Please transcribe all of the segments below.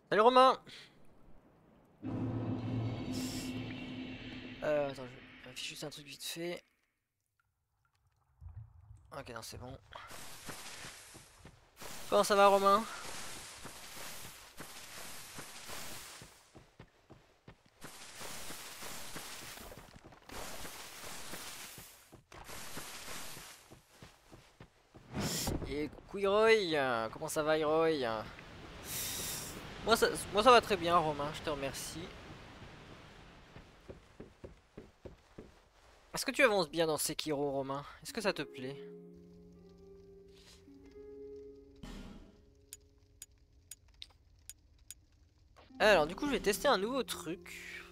Salut Romain. Attends, je vérifie juste un truc vite fait. Ok, non, c'est bon. Comment ça va Romain? Et coucou Hiroy, comment ça va Hiroy? Moi ça va très bien Romain, je te remercie. Est-ce que tu avances bien dans Sekiro Romain? Est-ce que ça te plaît? Alors du coup je vais tester un nouveau truc.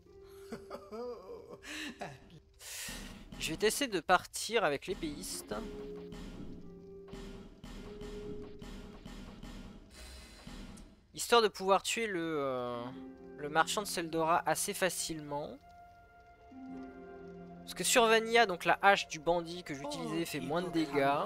Je vais tester de partir avec l'épéiste. Histoire de pouvoir tuer le marchand de Seldora assez facilement. Parce que sur Vanilla, donc la hache du bandit que j'utilisais fait moins de dégâts.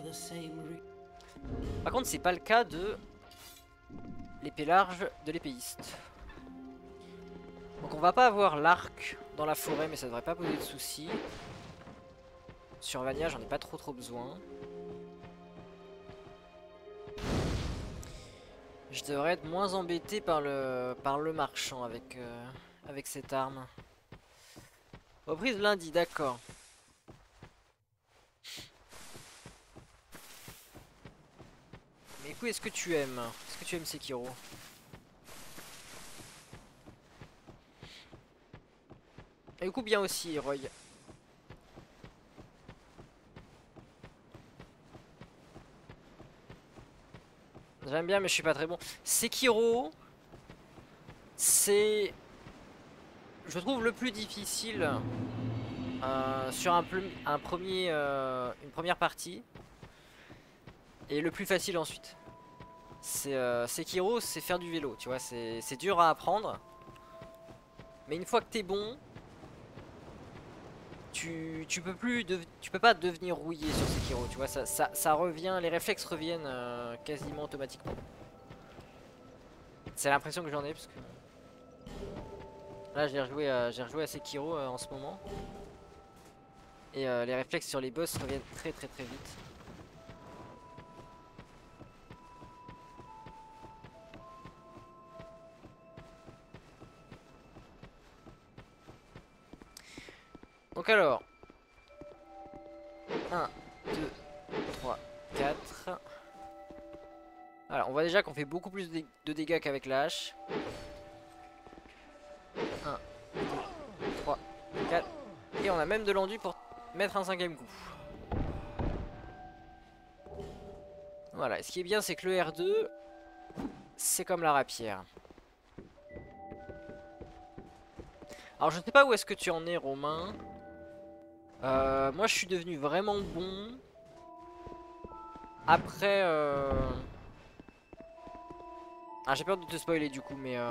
Par contre, c'est pas le cas de l'épée large de l'épéiste. Donc on va pas avoir l'arc dans la forêt, mais ça devrait pas poser de soucis. Sur Vanilla, j'en ai pas trop besoin. Je devrais être moins embêté par le marchand avec cette arme. Reprise lundi, d'accord. Mais écoute, est-ce que tu aimes? Est-ce que tu aimes Sekiro? Et écoute bien aussi, Roy. J'aime bien, mais je suis pas très bon. Sekiro, c'est, je trouve, le plus difficile sur une première partie. Et le plus facile ensuite. Sekiro, c'est faire du vélo, tu vois. C'est dur à apprendre. Mais une fois que t'es bon, tu peux pas devenir rouillé sur Sekiro, tu vois. Ça revient, les réflexes reviennent quasiment automatiquement. C'est l'impression que j'en ai, parce que là j'ai rejoué à Sekiro en ce moment. Et les réflexes sur les boss reviennent très vite. Donc alors, 1, 2, 3, 4. Alors on voit déjà qu'on fait beaucoup plus de dégâts qu'avec la hache. 1, 2, 3, 4. Et on a même de l'enduit pour mettre un cinquième coup. Voilà, ce qui est bien c'est que le R2, c'est comme la rapière. Alors je ne sais pas où est-ce que tu en es Romain. Moi je suis devenu vraiment bon. Après... Ah j'ai peur de te spoiler du coup mais...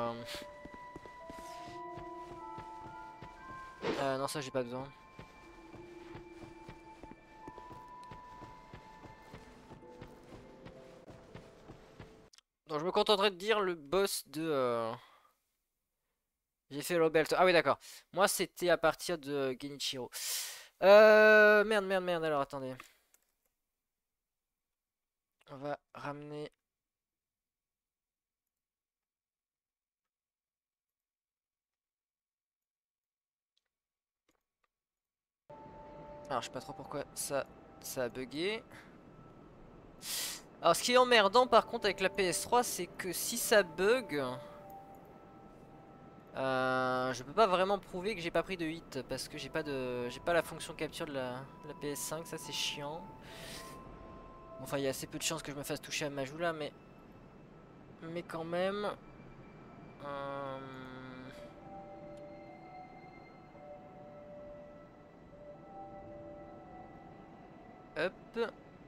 non ça j'ai pas besoin. Donc je me contenterai de dire le boss de... J'ai fait Robelt. Ah oui d'accord. Moi c'était à partir de Genichiro. Merde. Alors attendez. On va ramener... Alors je sais pas trop pourquoi ça a bugué. Alors ce qui est emmerdant par contre avec la PS3 c'est que si ça bug, je peux pas vraiment prouver que j'ai pas pris de hit parce que j'ai pas la fonction capture de la PS5, ça c'est chiant. Enfin il y a assez peu de chances que je me fasse toucher à ma joue là mais quand même. Euh, Hop.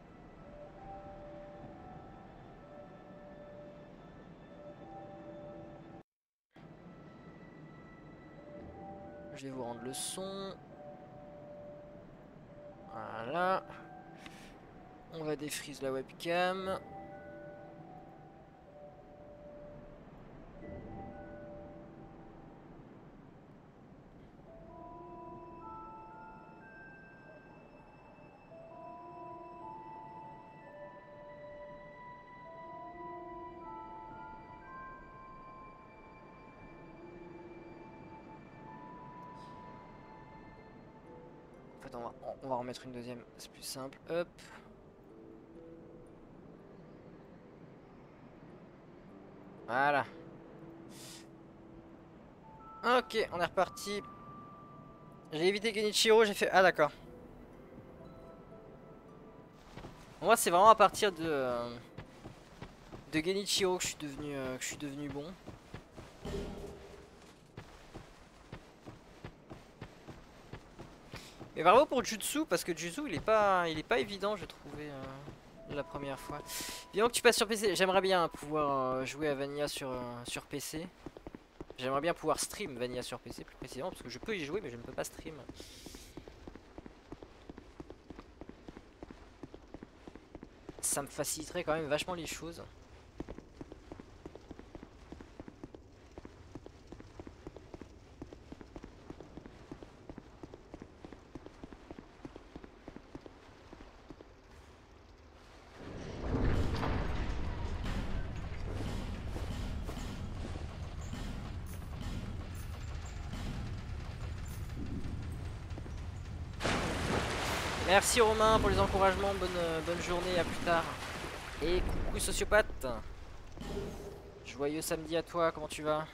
Je vais vous rendre le son. Voilà. On va défreeze la webcam. fait, on va en remettre une deuxième, c'est plus simple. Hop. Voilà. Ok, on est reparti. J'ai évité Genichiro, j'ai fait... Ah d'accord. Moi c'est vraiment à partir de Genichiro que je suis devenu bon. Mais bravo pour Jutsu, parce que Jutsu il est pas évident, j'ai trouvé la première fois. Bien que tu passes sur PC, j'aimerais bien pouvoir jouer à Vanilla sur PC. J'aimerais bien pouvoir stream Vanilla sur PC plus précisément, parce que je peux y jouer mais je ne peux pas stream. Ça me faciliterait quand même vachement les choses. Merci Romain pour les encouragements, bonne journée, à plus tard. Et coucou sociopathe. Joyeux samedi à toi, comment tu vas?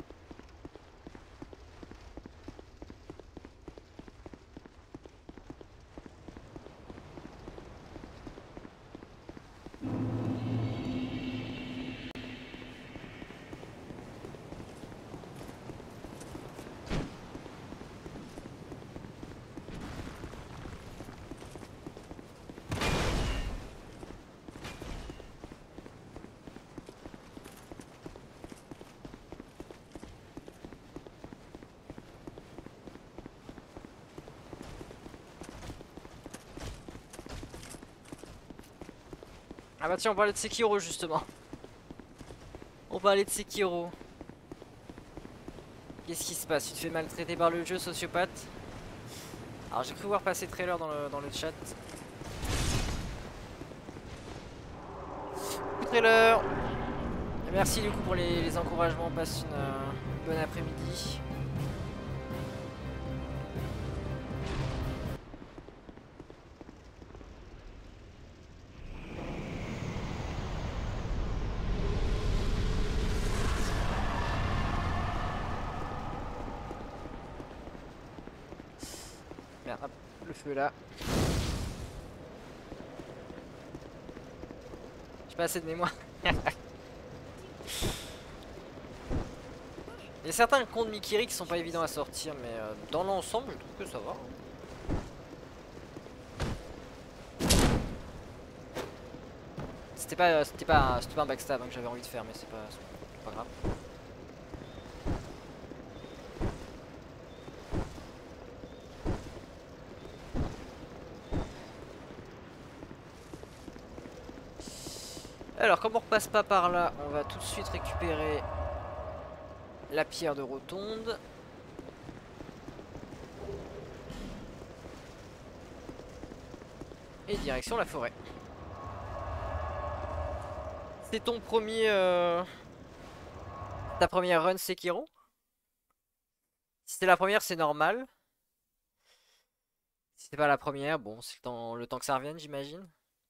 Ah bah tiens, on parlait de Sekiro justement. On parlait de Sekiro. Qu'est-ce qui se passe? Tu te fais maltraiter par le jeu, sociopathe? Alors j'ai cru voir passer trailer dans le chat. Trailer. Et merci du coup pour les encouragements. Passe une bonne après-midi. Merde, hop, le feu là. J'ai pas assez de mémoire. Il y a certains comptes Mikiri qui sont pas évidents à sortir, mais dans l'ensemble, je trouve que ça va. C'était pas un backstab hein, que j'avais envie de faire, mais c'est pas grave. Alors, comme on repasse pas par là, on va tout de suite récupérer la pierre de rotonde. Et direction la forêt. C'est ton premier... ta première run Sekiro? Si c'est la première, c'est normal. Si c'est pas la première, bon, c'est le temps que ça revienne, j'imagine.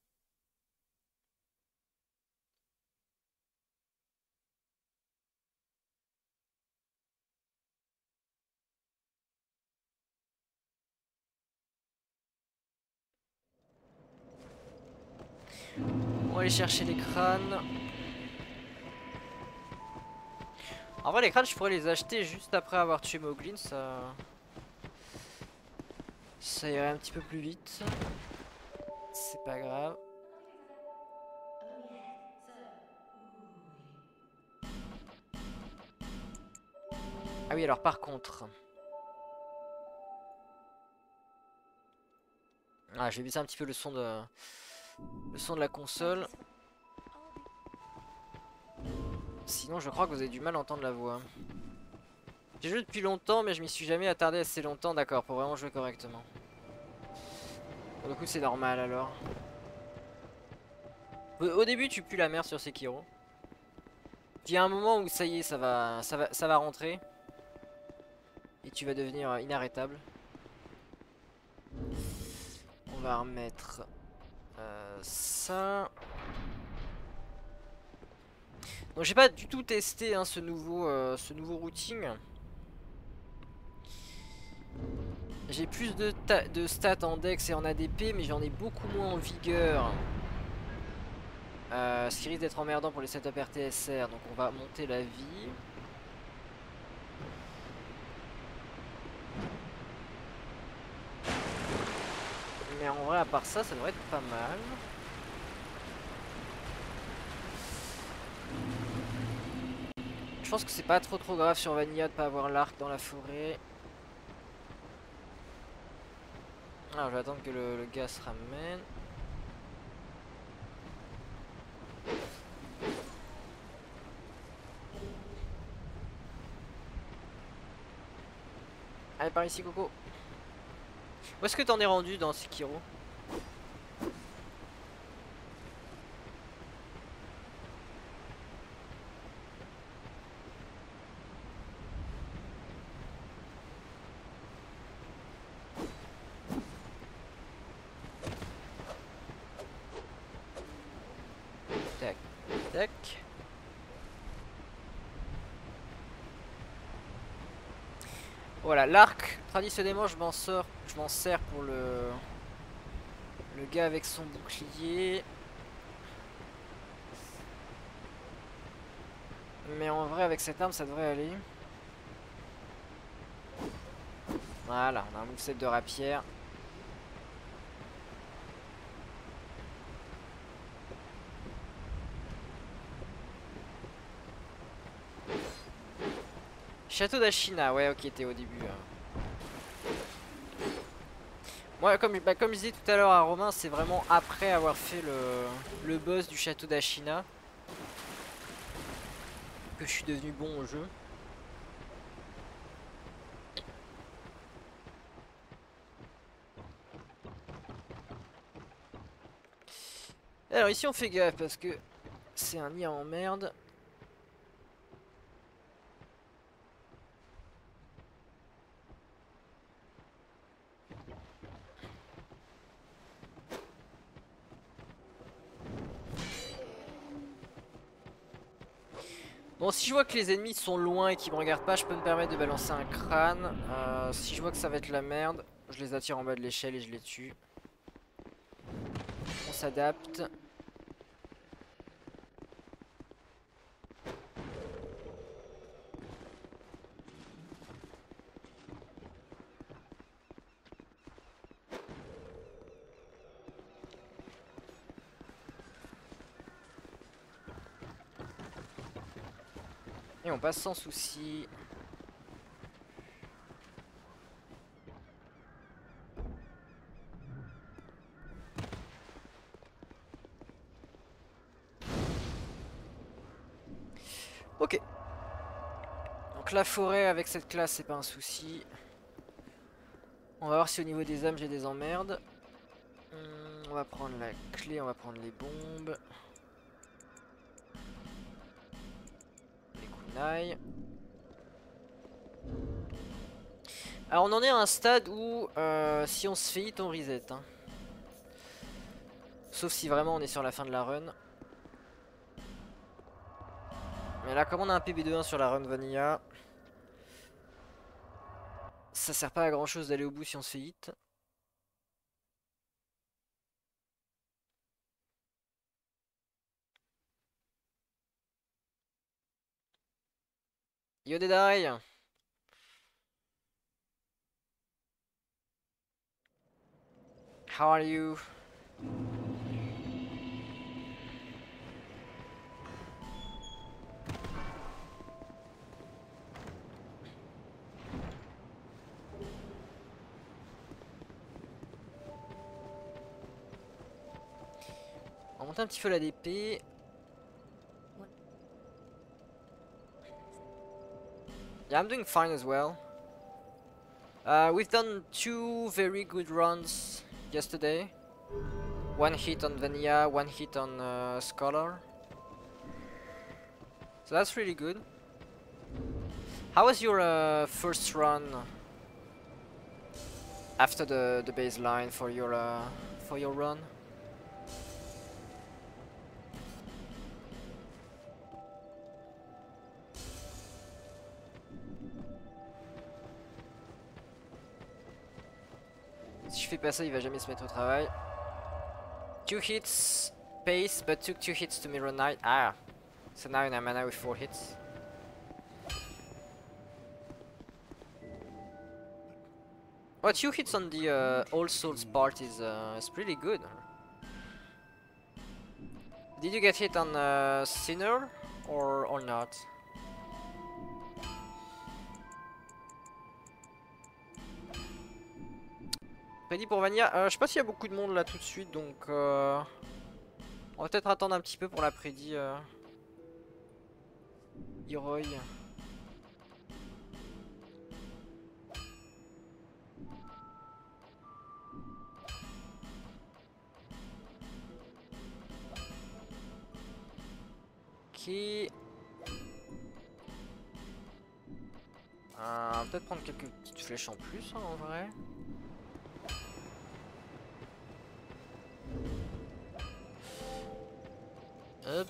On va aller chercher les crânes. En vrai, les crânes, je pourrais les acheter juste après avoir tué Moglin, ça irait un petit peu plus vite. C'est pas grave. Ah oui, alors par contre... Ah, je vais baisser un petit peu le son de la console. Sinon, je crois que vous avez du mal à entendre la voix. J'ai joué depuis longtemps, mais je m'y suis jamais attardé assez longtemps, d'accord, pour vraiment jouer correctement. Pour le coup, c'est normal alors. Au début, tu pues la merde sur Sekiro. Puis il y a un moment où ça y est, ça va rentrer. Et tu vas devenir inarrêtable. On va remettre ça. Donc j'ai pas du tout testé hein, ce nouveau routing. J'ai plus de stats en dex et en ADP, mais j'en ai beaucoup moins en vigueur. Ce qui risque d'être emmerdant pour les setups RTSR, donc on va monter la vie. Mais en vrai, à part ça, ça devrait être pas mal. Je pense que c'est pas trop grave sur Vanilla de pas avoir l'arc dans la forêt. Alors je vais attendre que le gars se ramène. Allez, par ici, Coco. Où est-ce que t'en es rendu dans Sekiro? Tac, tac. Voilà, l'arc, traditionnellement je m'en sers pour le gars avec son bouclier. Mais en vrai avec cette arme ça devrait aller. Voilà, on a un moveset de rapière. Château d'Ashina, ouais ok t'es au début. Moi comme je disais tout à l'heure à Romain, c'est vraiment après avoir fait le boss du château d'Ashina que je suis devenu bon au jeu. Alors ici on fait gaffe parce que c'est un nid en merde. Bon, si je vois que les ennemis sont loin et qu'ils me regardent pas, je peux me permettre de balancer un crâne. Si je vois que ça va être la merde, je les attire en bas de l'échelle et je les tue. On s'adapte. Et on passe sans souci. Ok. Donc la forêt avec cette classe c'est pas un souci. On va voir si au niveau des âmes j'ai des emmerdes. On va prendre la clé, on va prendre les bombes. Les kunai. Alors on en est à un stade où si on se fait hit on reset hein. Sauf si vraiment on est sur la fin de la run. Mais là comme on a un PB2-1 sur la run vanilla, ça sert pas à grand chose d'aller au bout si on se fait hit. Yo Dedai. How are you? On va monter un petit peu la DP. Yeah, I'm doing fine as well. We've done 2 very good runs yesterday. 1 hit on Vanilla, 1 hit on Scholar. So that's really good. How was your first run? after the baseline for your run. Si je fais pas ça, il va jamais se mettre au travail. 2 hits pace, but took 2 hits to mirror knight. Ah, so now in mana with 4 hits. Oh, 2 hits on the All Souls part is pretty good. Did you get hit on Sinner or not? Ready pour Vanilla. Je sais pas s'il y a beaucoup de monde là tout de suite, donc on va peut-être attendre un petit peu pour la prédit. Yoroi. Ok. Peut-être prendre quelques petites flèches en plus, hein, en vrai. Hop.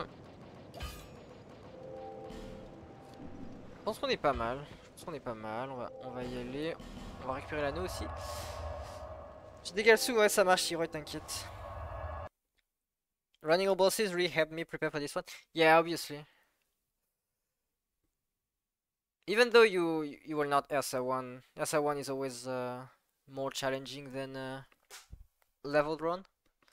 Je pense qu'on est pas mal. On va y aller. On va récupérer l'anneau aussi. J'ai des Galsu, ouais, ça marche, Hiroi, t'inquiète. Running all bosses really helped me prepare for this one. Yeah, obviously. Even though you will not Ursa 1. Ursa 1 is always more challenging than leveled run.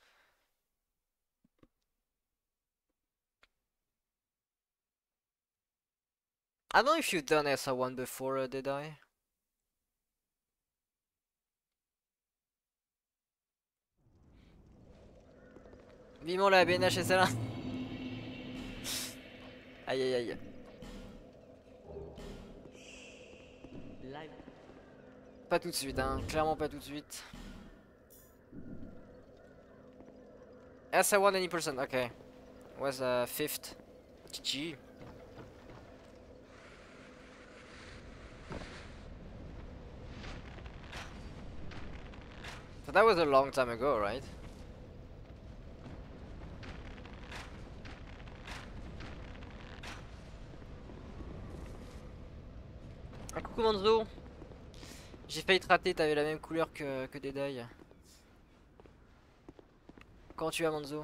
I don't know if you've done Ursa 1 before, did I? Vivement la BNH et celle-là. Aïe aïe aïe. Pas tout de suite, hein. Clairement pas tout de suite. Ursa 1 any person, okay. Was 5th. GG. So that was a long time ago, right? Ah, coucou Manzo. J'ai failli te rater, t'avais la même couleur que Dedaï. Comment tu vas Manzo?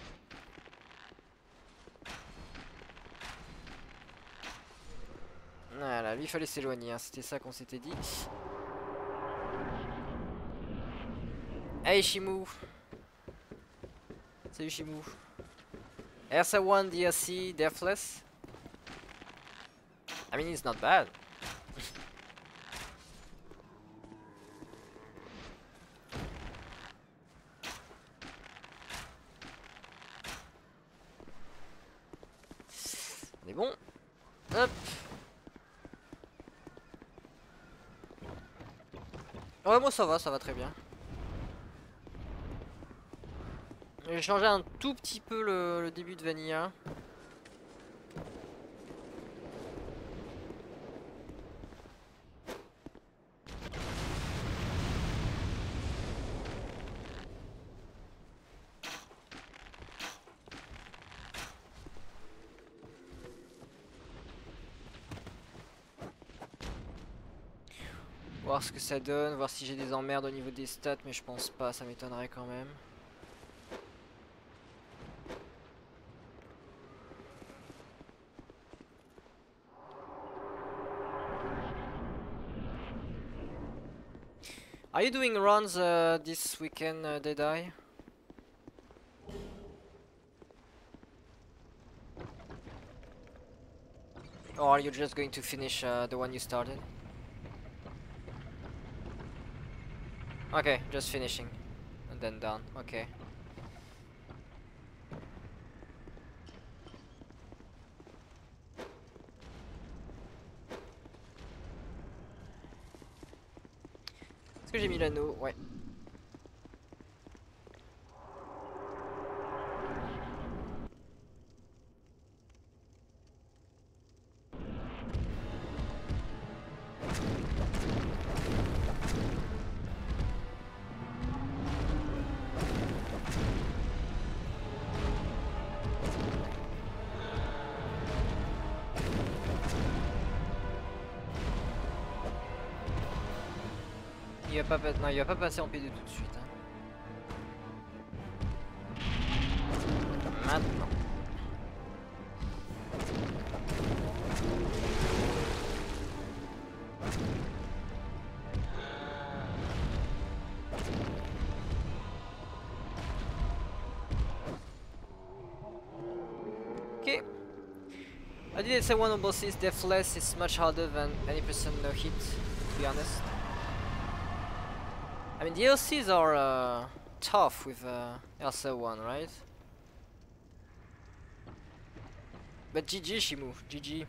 Voilà, lui il fallait s'éloigner, hein. C'était ça qu'on s'était dit. Hey Shimu. Salut Shimu. Ursa 1 DLC Deathless. I mean it's not bad. On est bon. Hop. Ouais moi ça va très bien. J'ai changé un tout petit peu le début de Vanilla. Voir ce que ça donne, voir si j'ai des emmerdes au niveau des stats, mais je pense pas, ça m'étonnerait quand même. Are you doing runs this weekend, Deadeye? Or are you just going to finish the one you started? Okay, just finishing. And then done, okay. Est-ce que j'ai mis l'anneau? Ouais. non, il va pas passer en P2 tout de suite. Hein. Maintenant. Okay. I didn't say one on bosses, Deathless is much harder than any person no hit, to be honest. I mean, DLCs are tough with Elsa 1, right? But GG Shimu, GG.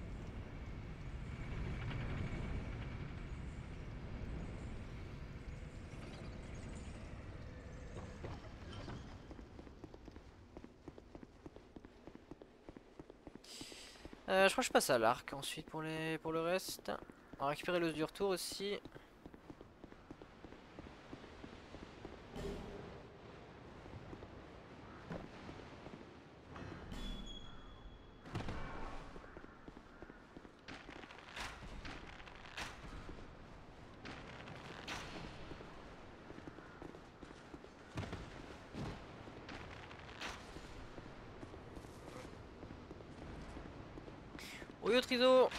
Je crois que je passe à l'arc ensuite pour le reste. On va récupérer l'os du retour aussi. Oyo Triso,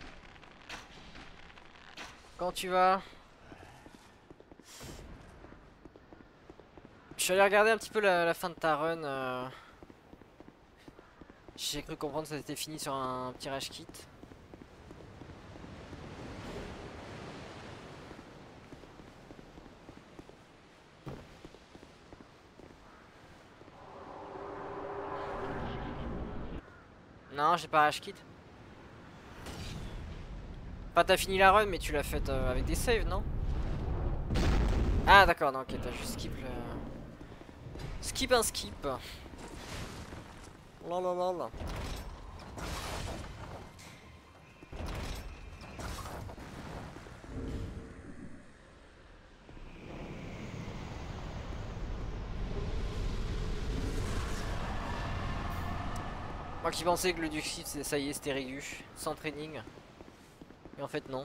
quand tu vas? Je suis allé regarder un petit peu la fin de ta run. J'ai cru comprendre que ça s'était fini sur un petit rage kit. Non, j'ai pas rage kit. Enfin, t'as fini la run, mais tu l'as faite avec des saves, non? Ah, d'accord, non, ok, t'as juste skip le. Skip un skip. Lalalala. Moi qui pensais que le Duxit, ça y est, c'était régu, sans training. Et en fait, non.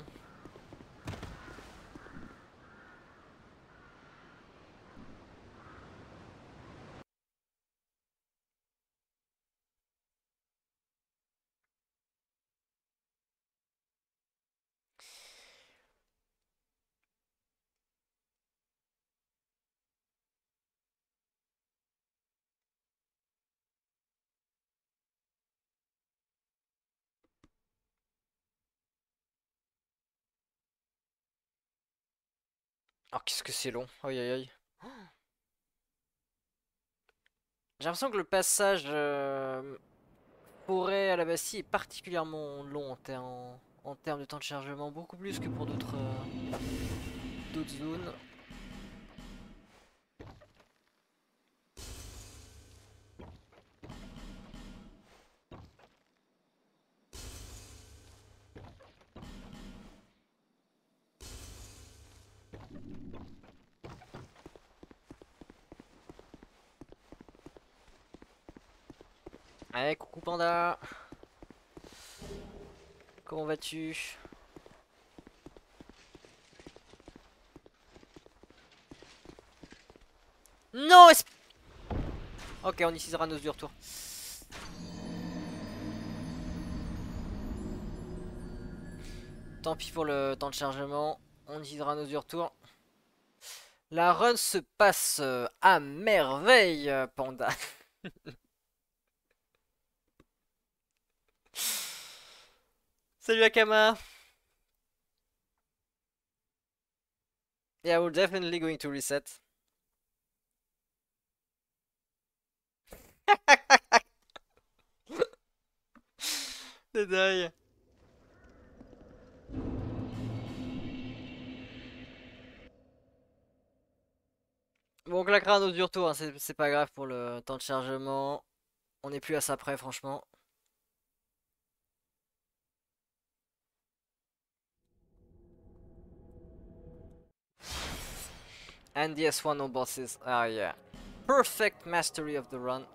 Alors, qu'est-ce que c'est long. Aïe aïe aïe. J'ai l'impression que le passage forêt à la Bastille est particulièrement long en termes de temps de chargement, beaucoup plus que pour d'autres zones. Allez, coucou panda. Comment vas-tu? Non. Ok, on utilisera nos du retour. Tant pis pour le temps de chargement. On utilisera nos du retour. La run se passe à merveille, panda. Salut Akama. Yeah, we're definitely going to reset. Dédaille. Bon, on claquera nos du retour, hein, c'est pas grave pour le temps de chargement. On est plus à ça près, franchement. And the S1 no bosses. Ah, yeah. Perfect mastery of the run.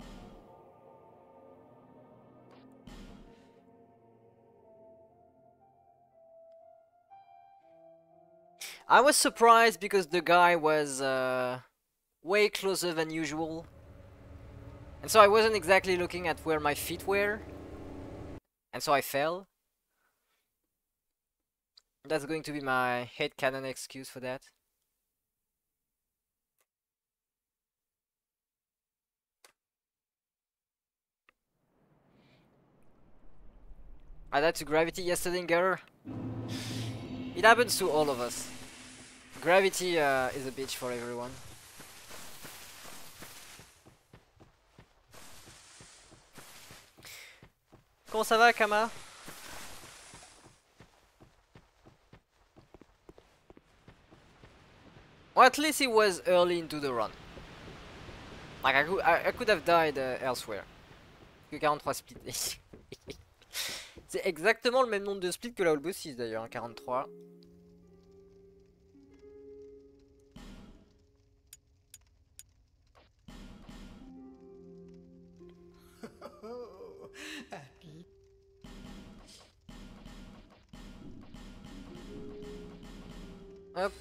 I was surprised because the guy was way closer than usual. And so I wasn't exactly looking at where my feet were. And so I fell. That's going to be my headcanon excuse for that. I died to gravity yesterday in Gutter. It happens to all of us. Gravity is a bitch for everyone. Comment ça va, Kama? Well, at least it was early into the run. Like I could have died elsewhere. Que 43 splits. C'est exactement le même nombre de splits que la Holbow 6 d'ailleurs, hein, 43. Hop.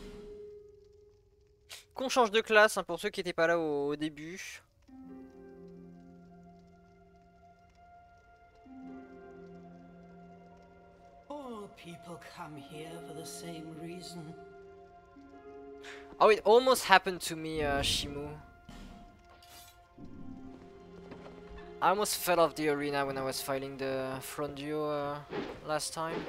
Qu'on change de classe hein, pour ceux qui n'étaient pas là au début. All people come here for the same reason. Oh, it almost happened to me, Shimu. I almost fell off the arena when I was fighting the front duo last time.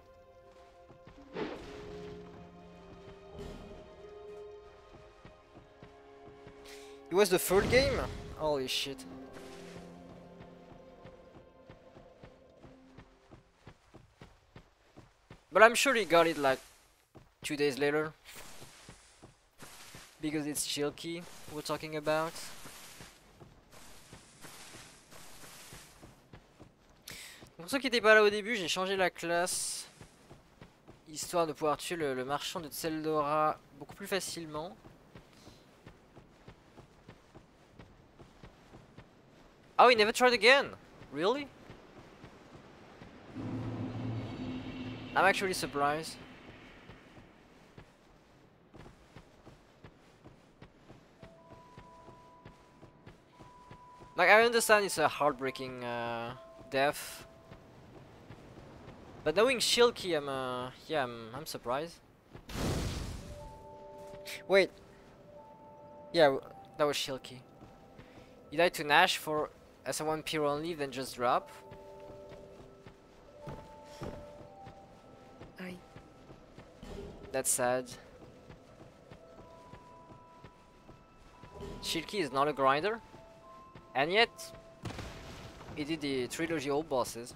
It was the third game? Holy shit. But I'm sure he got it like 2 days later. Because it's Shilky we're talking about. Pour ceux qui n'étaient pas là au début, j'ai changé la classe. Histoire de pouvoir tuer le marchand de Tseldora beaucoup plus facilement. Oh, he never tried again? Really? I'm actually surprised. Like, I understand it's a heartbreaking death. But knowing Shilky, I'm surprised. Wait. Yeah, that was Shilky. He died to Nash for S1 peer only, then just drop. That's sad. Shilky is not a grinder. And yet, he did the trilogy old bosses.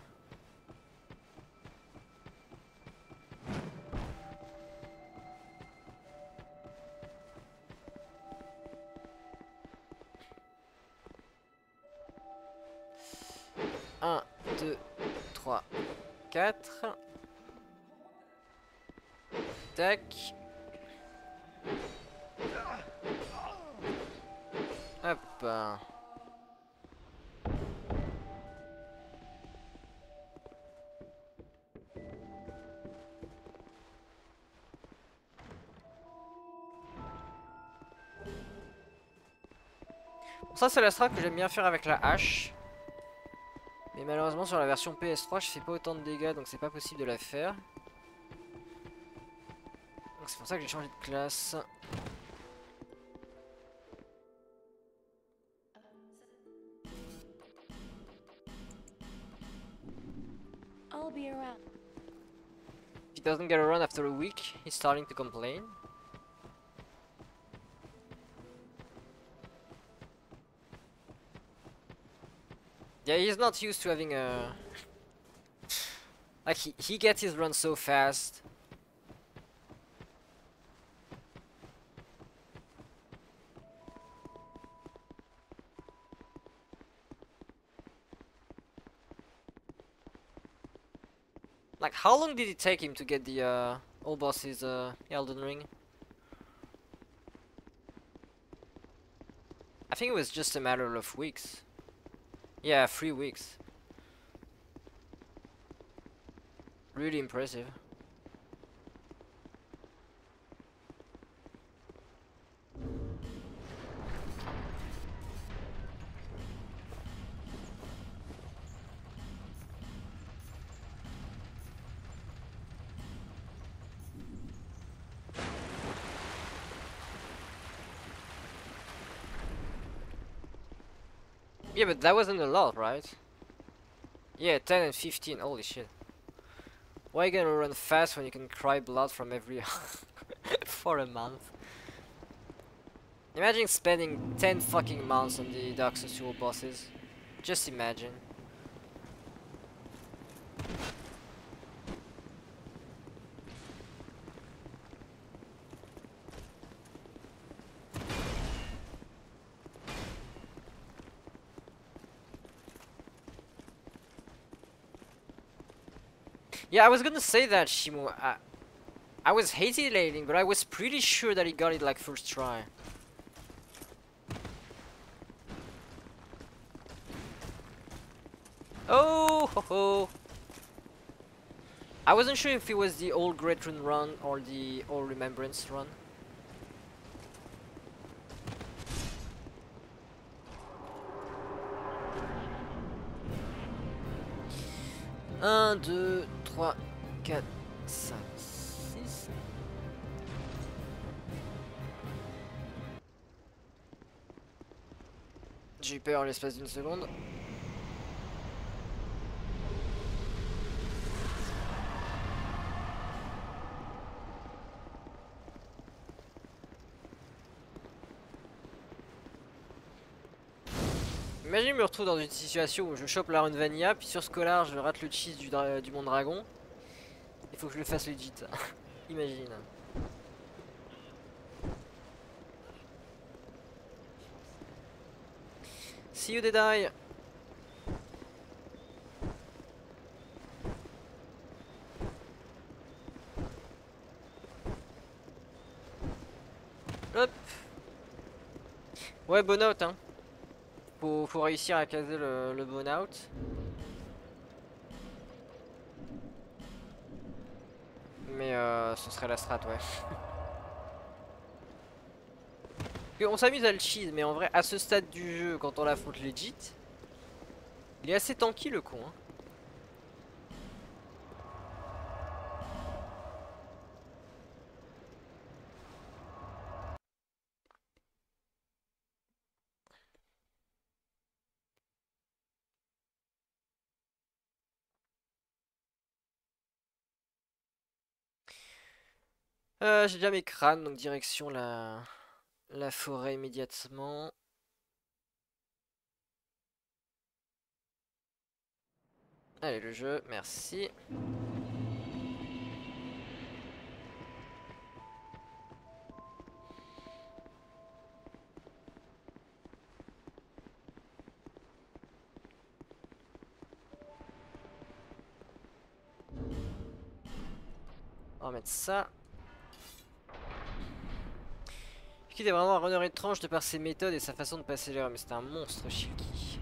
Un, deux, trois, quatre. Tac. Hop. Bon, ça c'est la strat que j'aime bien faire avec la hache. Mais malheureusement sur la version PS3 je fais pas autant de dégâts donc c'est pas possible de la faire. Donc c'est pour ça que j'ai changé de classe. I'll be around. If he doesn't get a run after a week, he's starting to complain. Yeah, he's not used to having a... Like, he gets his run so fast. Like, how long did it take him to get the all bosses Elden Ring? I think it was just a matter of weeks. Yeah, 3 weeks. Really impressive. Yeah, but that wasn't a lot, right? Yeah, 10 and 15, holy shit. Why you gonna run fast when you can cry blood from every for a month? Imagine spending 10 fucking months on the Dark Souls 2 bosses. Just imagine. Yeah, I was gonna say that, Shimo. I was hesitating, but I was pretty sure that he got it like first try. Oh ho ho! I wasn't sure if it was the old Great Rune run or the old Remembrance run. Un, deux, trois, quatre, cinq, six. J'ai eu peur l'espace d'une seconde. Imagine, je me retrouve dans une situation où je chope la run vanilla, puis sur Scholar je rate le cheese du monde dragon. Il faut que je le fasse legit. Imagine. See you, Deadeye. Hop. Ouais, bon out, hein. Faut réussir à caser le bon out. Mais ce serait la strat, ouais. On s'amuse à le cheese, mais en vrai, à ce stade du jeu, quand on l'affronte legit, il est assez tanky le con, hein. J'ai déjà mes crânes, donc direction la forêt immédiatement. Allez, le jeu, merci. On va mettre ça. Shilky est vraiment un runner étrange de par ses méthodes et sa façon de passer l'heure, mais c'est un monstre, Shilky.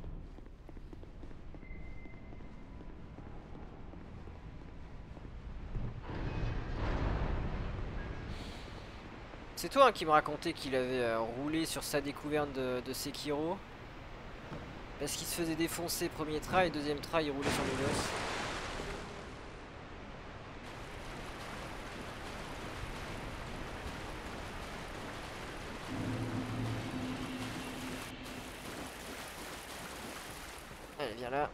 C'est toi, hein, qui me racontait qu'il avait roulé sur sa découverte de Sekiro. Parce qu'il se faisait défoncer premier try et deuxième try il roulait sur le boss. Allez, viens là.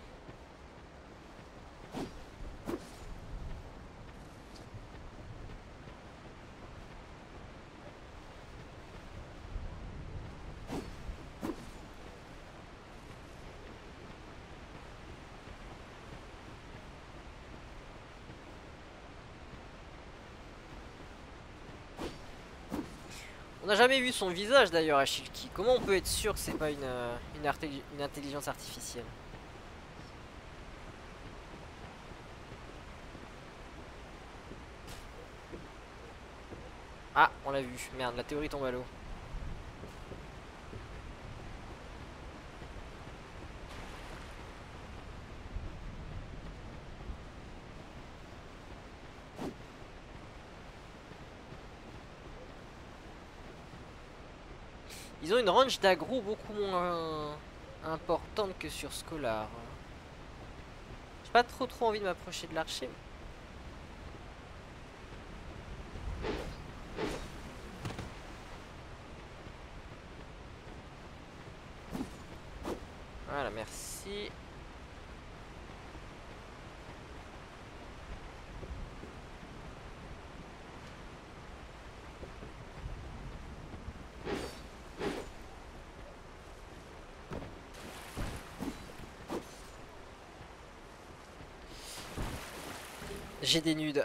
On n'a jamais vu son visage d'ailleurs à Shilky. Comment on peut être sûr que c'est pas une intelligence artificielle? Ah, on l'a vu. Merde, la théorie tombe à l'eau. Ils ont une range d'aggro beaucoup moins importante que sur Scholar. J'ai pas trop envie de m'approcher de l'archer. Voilà, merci. J'ai des nudes.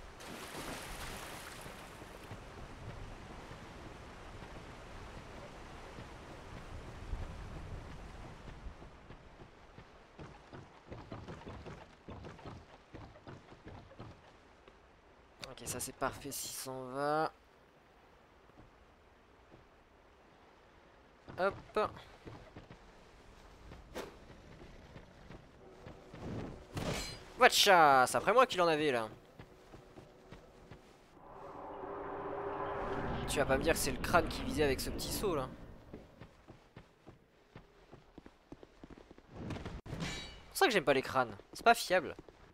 Ok, ça c'est parfait, 620. Hop. Watcha! C'est après moi qu'il en avait là. Tu vas pas me dire que c'est le crâne qui visait avec ce petit saut là. C'est pour ça que j'aime pas les crânes. C'est pas fiable.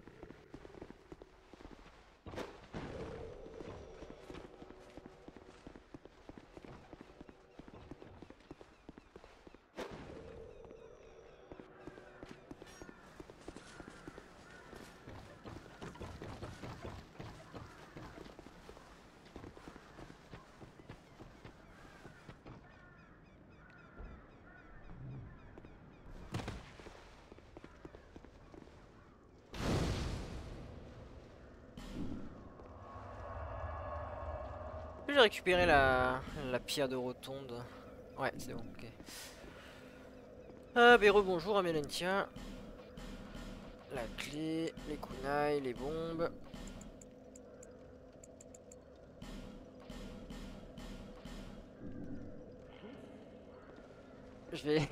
J'ai récupéré la pierre de rotonde. Ouais, c'est bon, ok. Ah, ben rebonjour à Melentia. La clé, les kunai, les bombes. Je vais...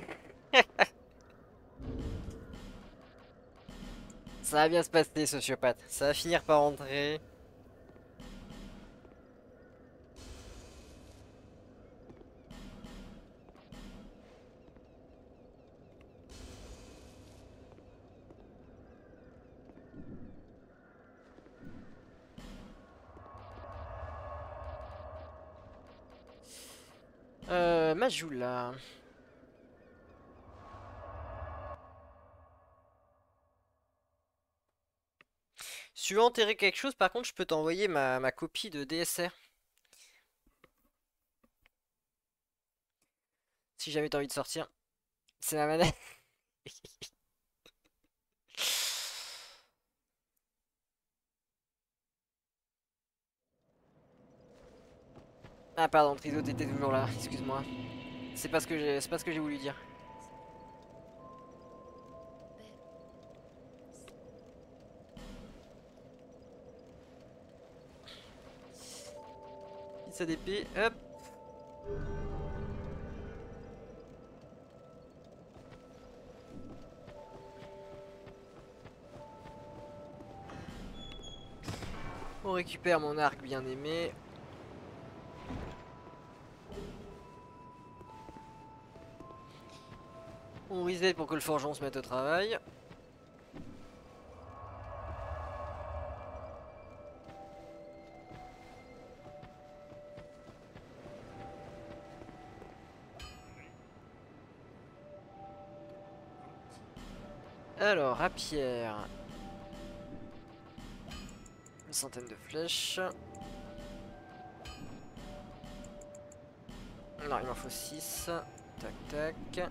Ça va bien se passer, sociopathe. Ça va finir par rentrer. Majula. Si tu veux enterrer quelque chose, par contre, je peux t'envoyer ma copie de DSR. Si jamais t'as envie de sortir. C'est ma manette. Ah pardon, Triso, t'étais toujours là, excuse-moi. C'est pas ce que j'ai voulu dire. Pizza d'épée, hop. On récupère mon arc bien aimé. On reset pour que le forgeron se mette au travail. Alors, rapière. Une centaine de flèches. Non, il m'en faut 6. Tac, tac.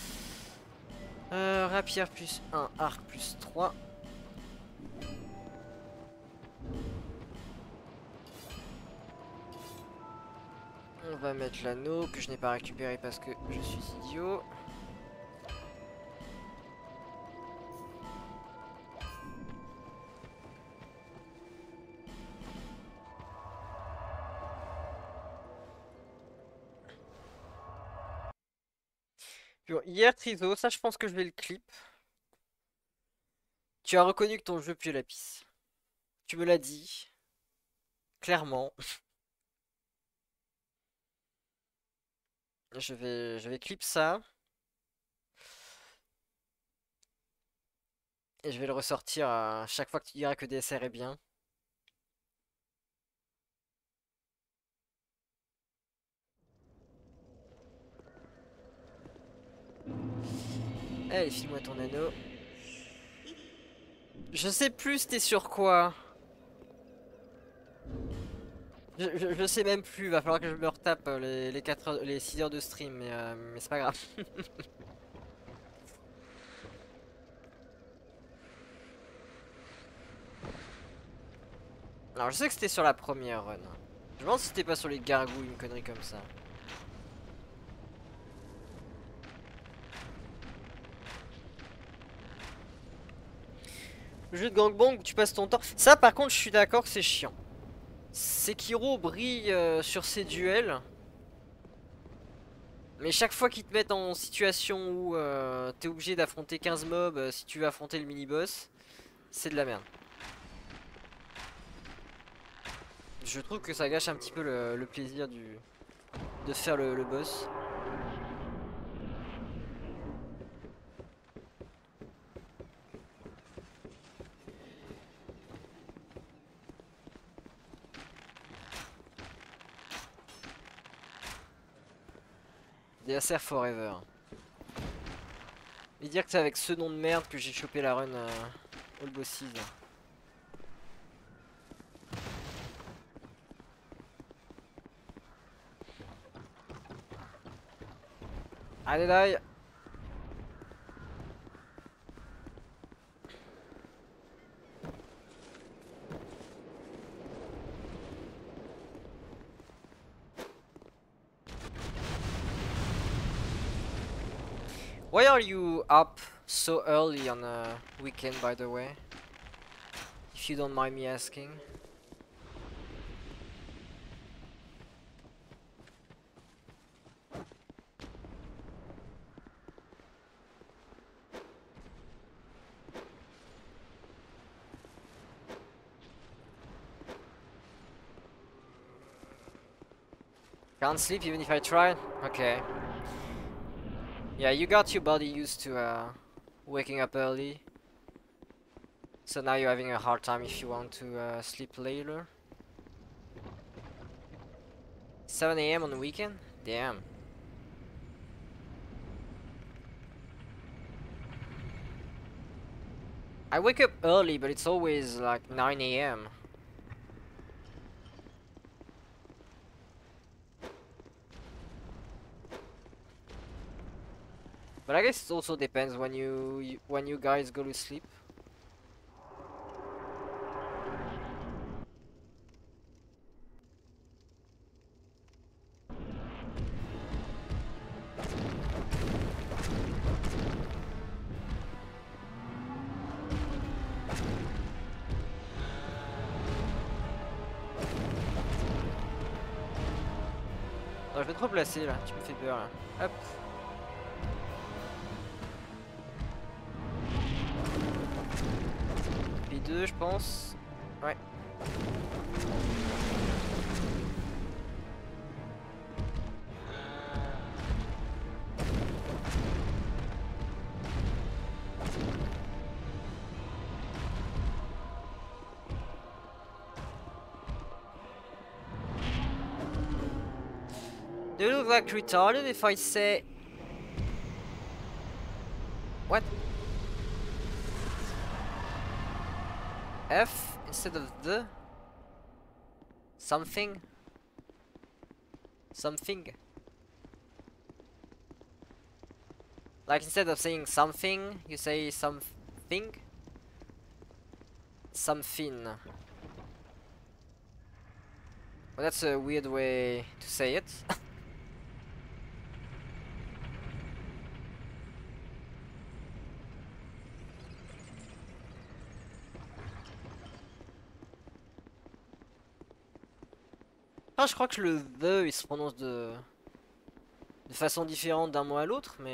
Rapière plus 1, arc plus 3. On va mettre l'anneau que je n'ai pas récupéré parce que je suis idiot. Bon, hier, Triso, ça je pense que je vais le clip. Tu as reconnu que ton jeu pue la pisse. Tu me l'as dit. Clairement. Je vais clip ça. Et je vais le ressortir à chaque fois que tu diras que DSR est bien. Allez, file-moi ton anneau. Je sais plus t'es sur quoi. Je sais même plus, va falloir que je me retape les 4 heures, les 6 heures de stream, mais c'est pas grave. Alors je sais que c'était sur la première run. Je me demande si c'était pas sur les gargouilles, une connerie comme ça. Le jeu de gangbang où tu passes ton temps. Ça par contre je suis d'accord que c'est chiant. Sekiro brille sur ses duels. Mais chaque fois qu'ils te mettent en situation où t'es obligé d'affronter 15 mobs si tu veux affronter le mini-boss, c'est de la merde. Je trouve que ça gâche un petit peu le plaisir de faire le boss. DSR Forever. Et dire que c'est avec ce nom de merde que j'ai chopé la run All Bosses. Allez là. Why are you up so early on a weekend, by the way? If you don't mind me asking. Can't sleep even if I try? Okay. Yeah, you got your body used to waking up early. So now you're having a hard time if you want to sleep later. 7 AM on the weekend? Damn. I wake up early, but it's always like 9 AM. But I guess it also depends when you guys go to sleep. Non, je vais te replacer là, tu me fais peur là. Hop. P2 je pense. Ouais. Do you look like retarded if I say... What? F instead of the? Something? Something? Like instead of saying something, you say something? Something. Well, that's a weird way to say it. Ah, je crois que le the il se prononce de façon différente d'un mot à l'autre, mais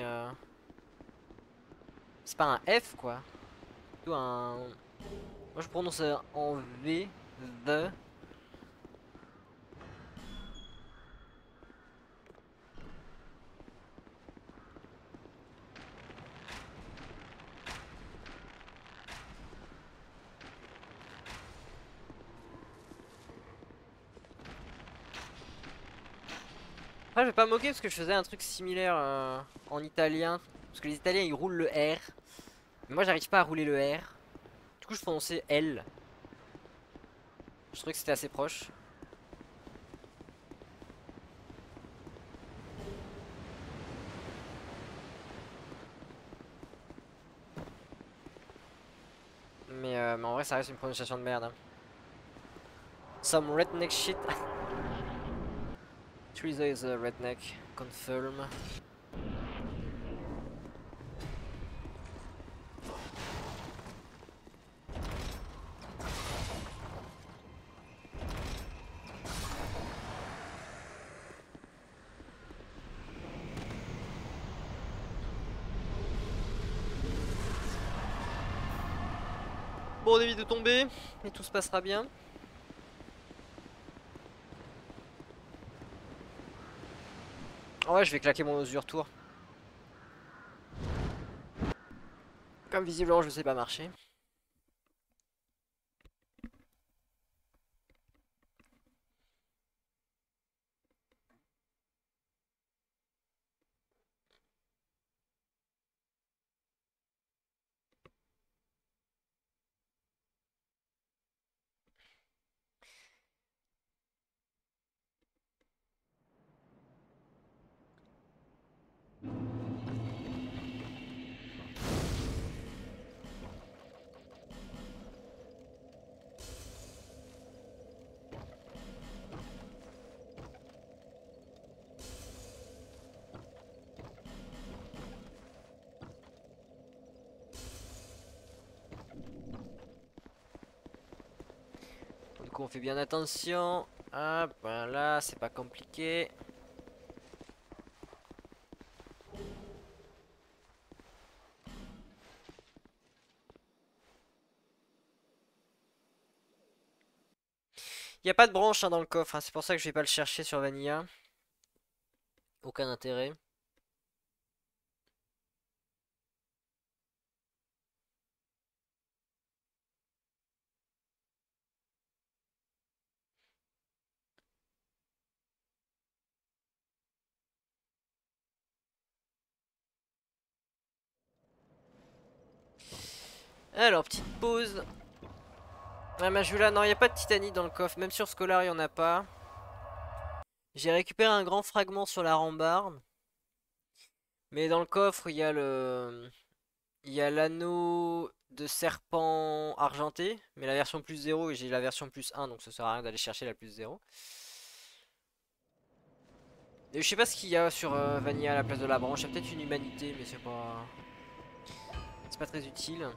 c'est pas un F quoi. Plutôt un. Moi je prononce en V, the. Après je vais pas me moquer parce que je faisais un truc similaire en italien Parce que les Italiens ils roulent le R. Mais moi j'arrive pas à rouler le R. Du coup je prononçais L. Je trouvais que c'était assez proche. Mais en vrai ça reste une prononciation de merde. Hein. Some redneck shit. Teresa is a redneck. Confirm. Bon, on évite de tomber et tout se passera bien. Oh ouais, je vais claquer mon Osure Tour. Comme visiblement je sais pas marcher. Du coup on fait bien attention. Hop, voilà, c'est pas compliqué. Il n'y a pas de branche hein, dans le coffre, hein. C'est pour ça que je vais pas le chercher sur Vanilla. Aucun intérêt. Alors, petite pause. Ah, Majula, non, il n'y a pas de Titanie dans le coffre. Même sur Scholar, il n'y en a pas. J'ai récupéré un grand fragment sur la rambarde. Mais dans le coffre, il y a le... Il y a l'anneau de serpent argenté. Mais la version plus 0 et j'ai la version plus 1. Donc ça sert à rien d'aller chercher la plus 0. Et je sais pas ce qu'il y a sur Vanilla à la place de la branche. Il y a peut-être une humanité, mais c'est pas... C'est pas très utile.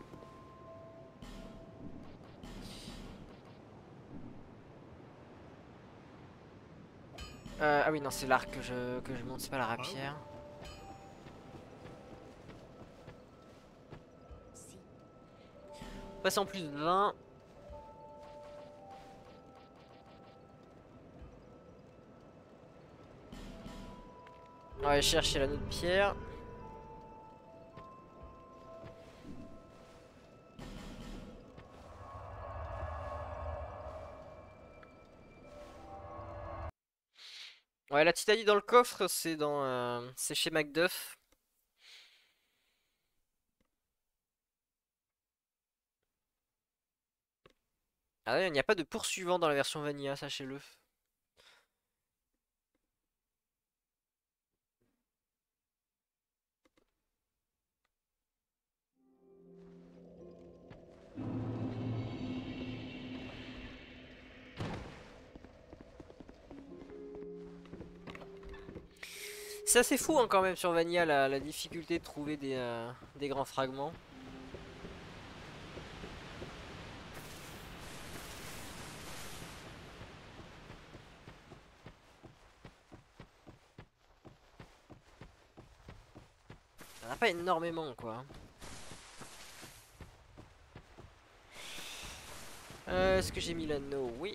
Ah oui, non, c'est l'arc que je monte, c'est pas la rapière. On passe en plus de 20. On va aller chercher l'anneau de pierre. Ouais, la titanie dans le coffre, c'est dans, c'est chez Macduff. Ah ouais, il n'y a pas de poursuivant dans la version Vanilla, sachez-le. C'est assez fou hein, quand même sur Vanilla la difficulté de trouver des grands fragments. Il n'y en a pas énormément quoi. Est-ce que j'ai mis l'anneau? Oui.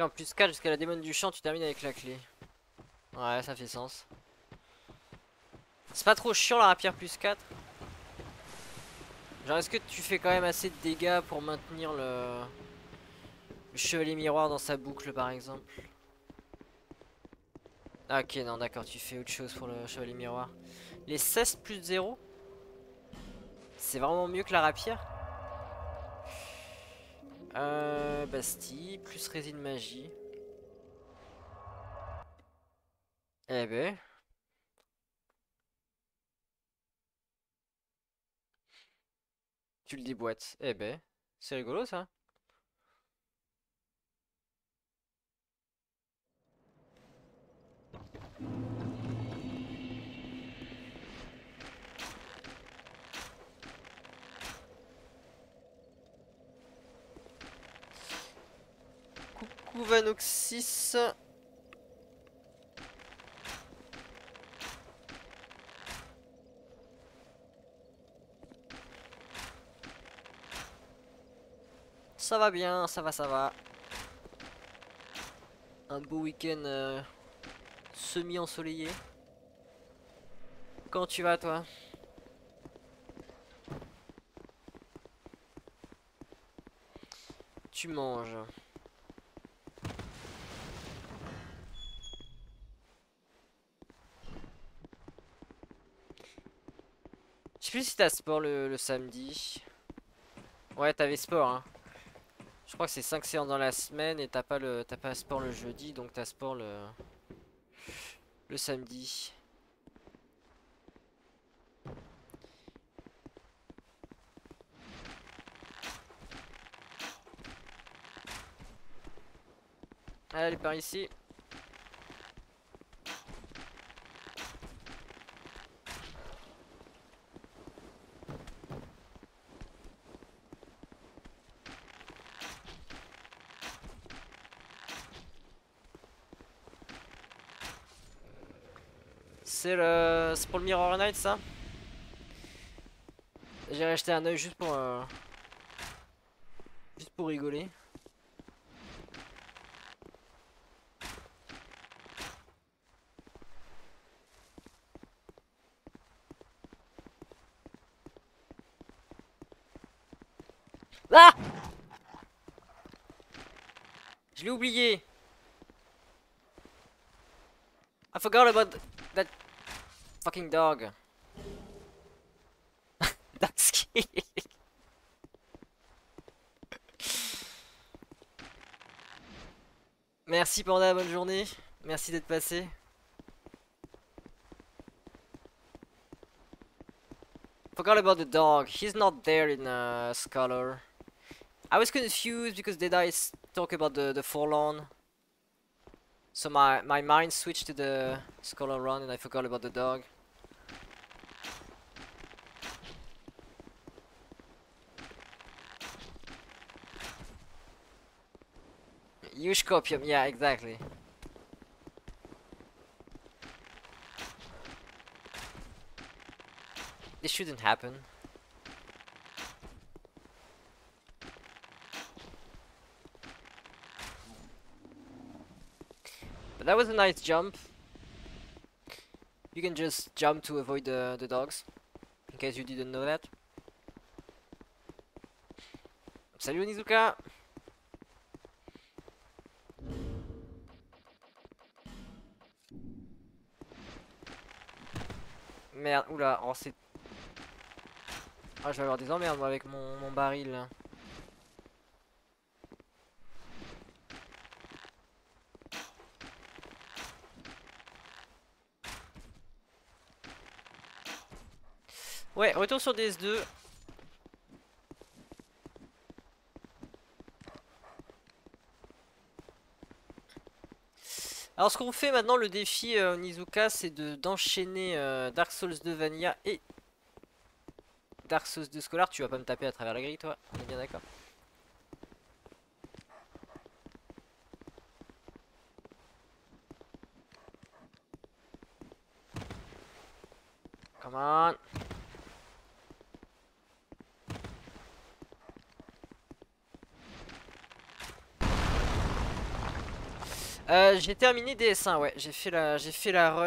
En plus 4 jusqu'à la démon du champ, tu termines avec la clé. Ouais, ça fait sens. C'est pas trop chiant la rapière plus 4? Genre, est-ce que tu fais quand même assez de dégâts pour maintenir le chevalier miroir dans sa boucle par exemple? Ah, ok, non, d'accord, tu fais autre chose pour le chevalier miroir. Les 16 plus 0, c'est vraiment mieux que la rapière. Bastille, plus résine magie. Eh ben. Tu le déboîtes. Eh ben. C'est rigolo ça. Coucou Vanoxys. Ça va bien, ça va, ça va. Un beau week-end semi-ensoleillé. Comment tu vas toi? Tu manges. Je sais plus si t'as sport le samedi. Ouais, t'avais sport, hein. Je crois que c'est 5 séances dans la semaine et t'as pas sport le jeudi, donc t'as sport le samedi. Allez, par ici. C'est pour le Mirror Knight ça? J'ai acheté un œil juste pour rigoler. Ah! Je l'ai oublié. I forgot about that fucking dog. That's key. Merci Panda, bonne journée. Merci d'être passé. Forgot about the dog. He's not there in Scholar. I was confused because Deadites talk about the Forlorn. So my mind switched to the Scholar run and I forgot about the dog. Huge copium, yeah, exactly. This shouldn't happen. But that was a nice jump. You can just jump to avoid the dogs. In case you didn't know that. Salut Onizuka! Merde, oula, oh c'est... Ah, je vais avoir des emmerdes moi avec mon baril là. Ouais, retour sur DS2. Alors ce qu'on fait maintenant, le défi Onizuka, c'est d'enchaîner Dark Souls 2 Vanilla et Dark Souls 2 Scholar. Tu vas pas me taper à travers la grille toi, on est bien d'accord? Come on. J'ai terminé DS1, ouais. J'ai fait la run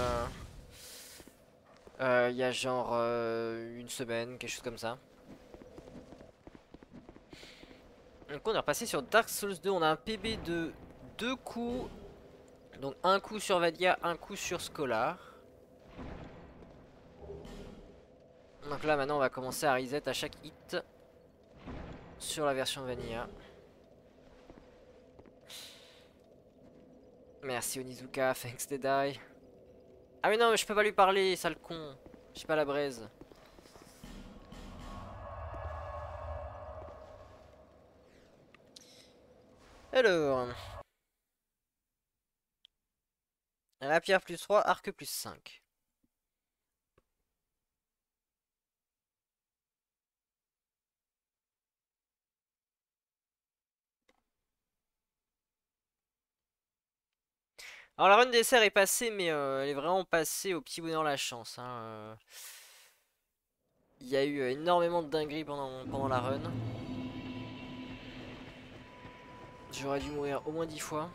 il y a genre une semaine, quelque chose comme ça. Donc on est repassé sur Dark Souls 2. On a un PB de 2 coups. Donc un coup sur Vadia, un coup sur Scholar. Donc là maintenant on va commencer à reset à chaque hit sur la version Vanilla. Merci Onizuka, thanks Deadeye. Ah mais non mais je peux pas lui parler, sale con. J'ai pas la braise. Alors, rapière plus 3, arc plus 5. Alors la run dessert est passée, mais elle est vraiment passée au petit bonheur la chance, hein. Il y a eu énormément de dingueries pendant la run. J'aurais dû mourir au moins 10 fois.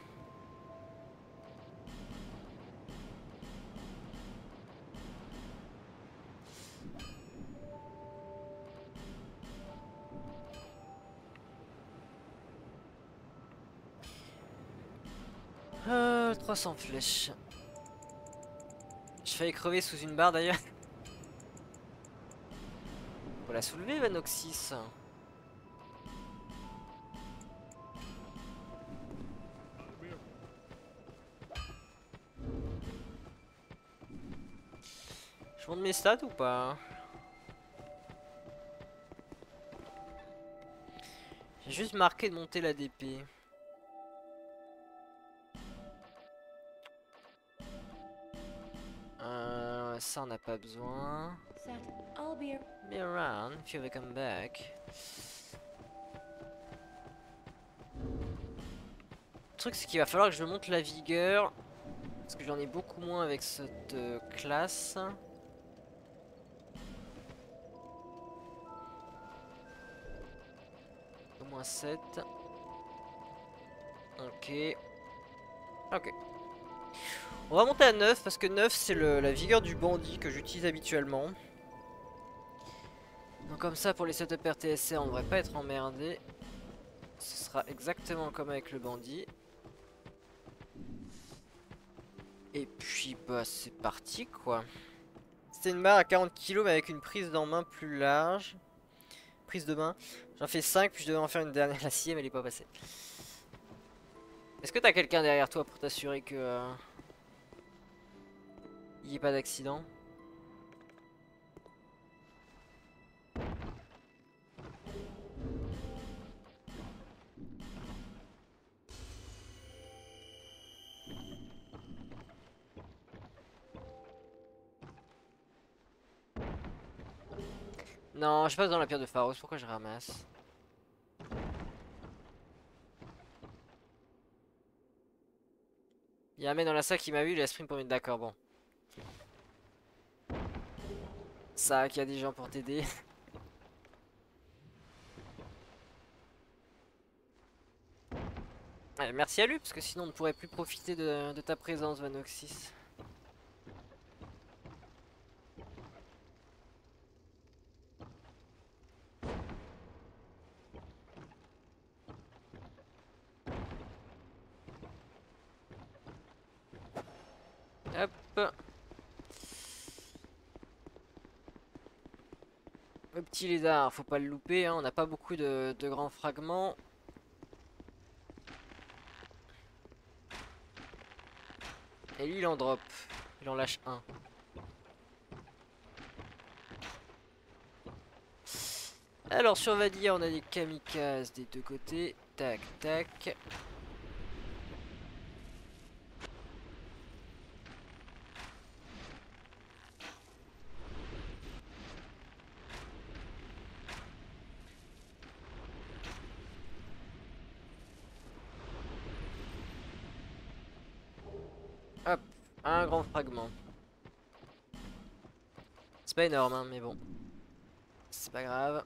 300 flèches. Je failli crever sous une barre d'ailleurs. Faut la soulever, Vanoxys. Je monte mes stats ou pas? J'ai juste marqué de monter la DP. Ça on n'a pas besoin. Set. I'll be. Be around if you ever come back. Le truc c'est qu'il va falloir que je monte la vigueur. Parce que j'en ai beaucoup moins avec cette classe. Au moins 7. Ok. Ok. On va monter à 9 parce que 9 c'est la vigueur du bandit que j'utilise habituellement. Donc comme ça pour les setups RTSR on devrait pas être emmerdé. Ce sera exactement comme avec le bandit. Et puis bah c'est parti quoi. C'était une barre à 40 kg mais avec une prise d'en main plus large. Prise de main. J'en fais 5 puis je devais en faire une dernière, la 6ème elle est pas passée. Est-ce que t'as quelqu'un derrière toi pour t'assurer que il n'y ait pas d'accident? Non, je passe dans la pierre de Pharos, pourquoi je ramasse? Il y a un mec dans la salle qui m'a vu, il a sprint pour mettre d'accord, bon. Ça, qu'il y a des gens pour t'aider. Ouais, merci à lui, parce que sinon on ne pourrait plus profiter de ta présence, Vanoxys. Hop. Le petit lézard, faut pas le louper, hein, on n'a pas beaucoup de grands fragments. Et lui il en drop, il en lâche un. Alors sur Vadia on a des kamikazes des deux côtés. Tac tac. Hop, un grand fragment. C'est pas énorme hein, mais bon. C'est pas grave.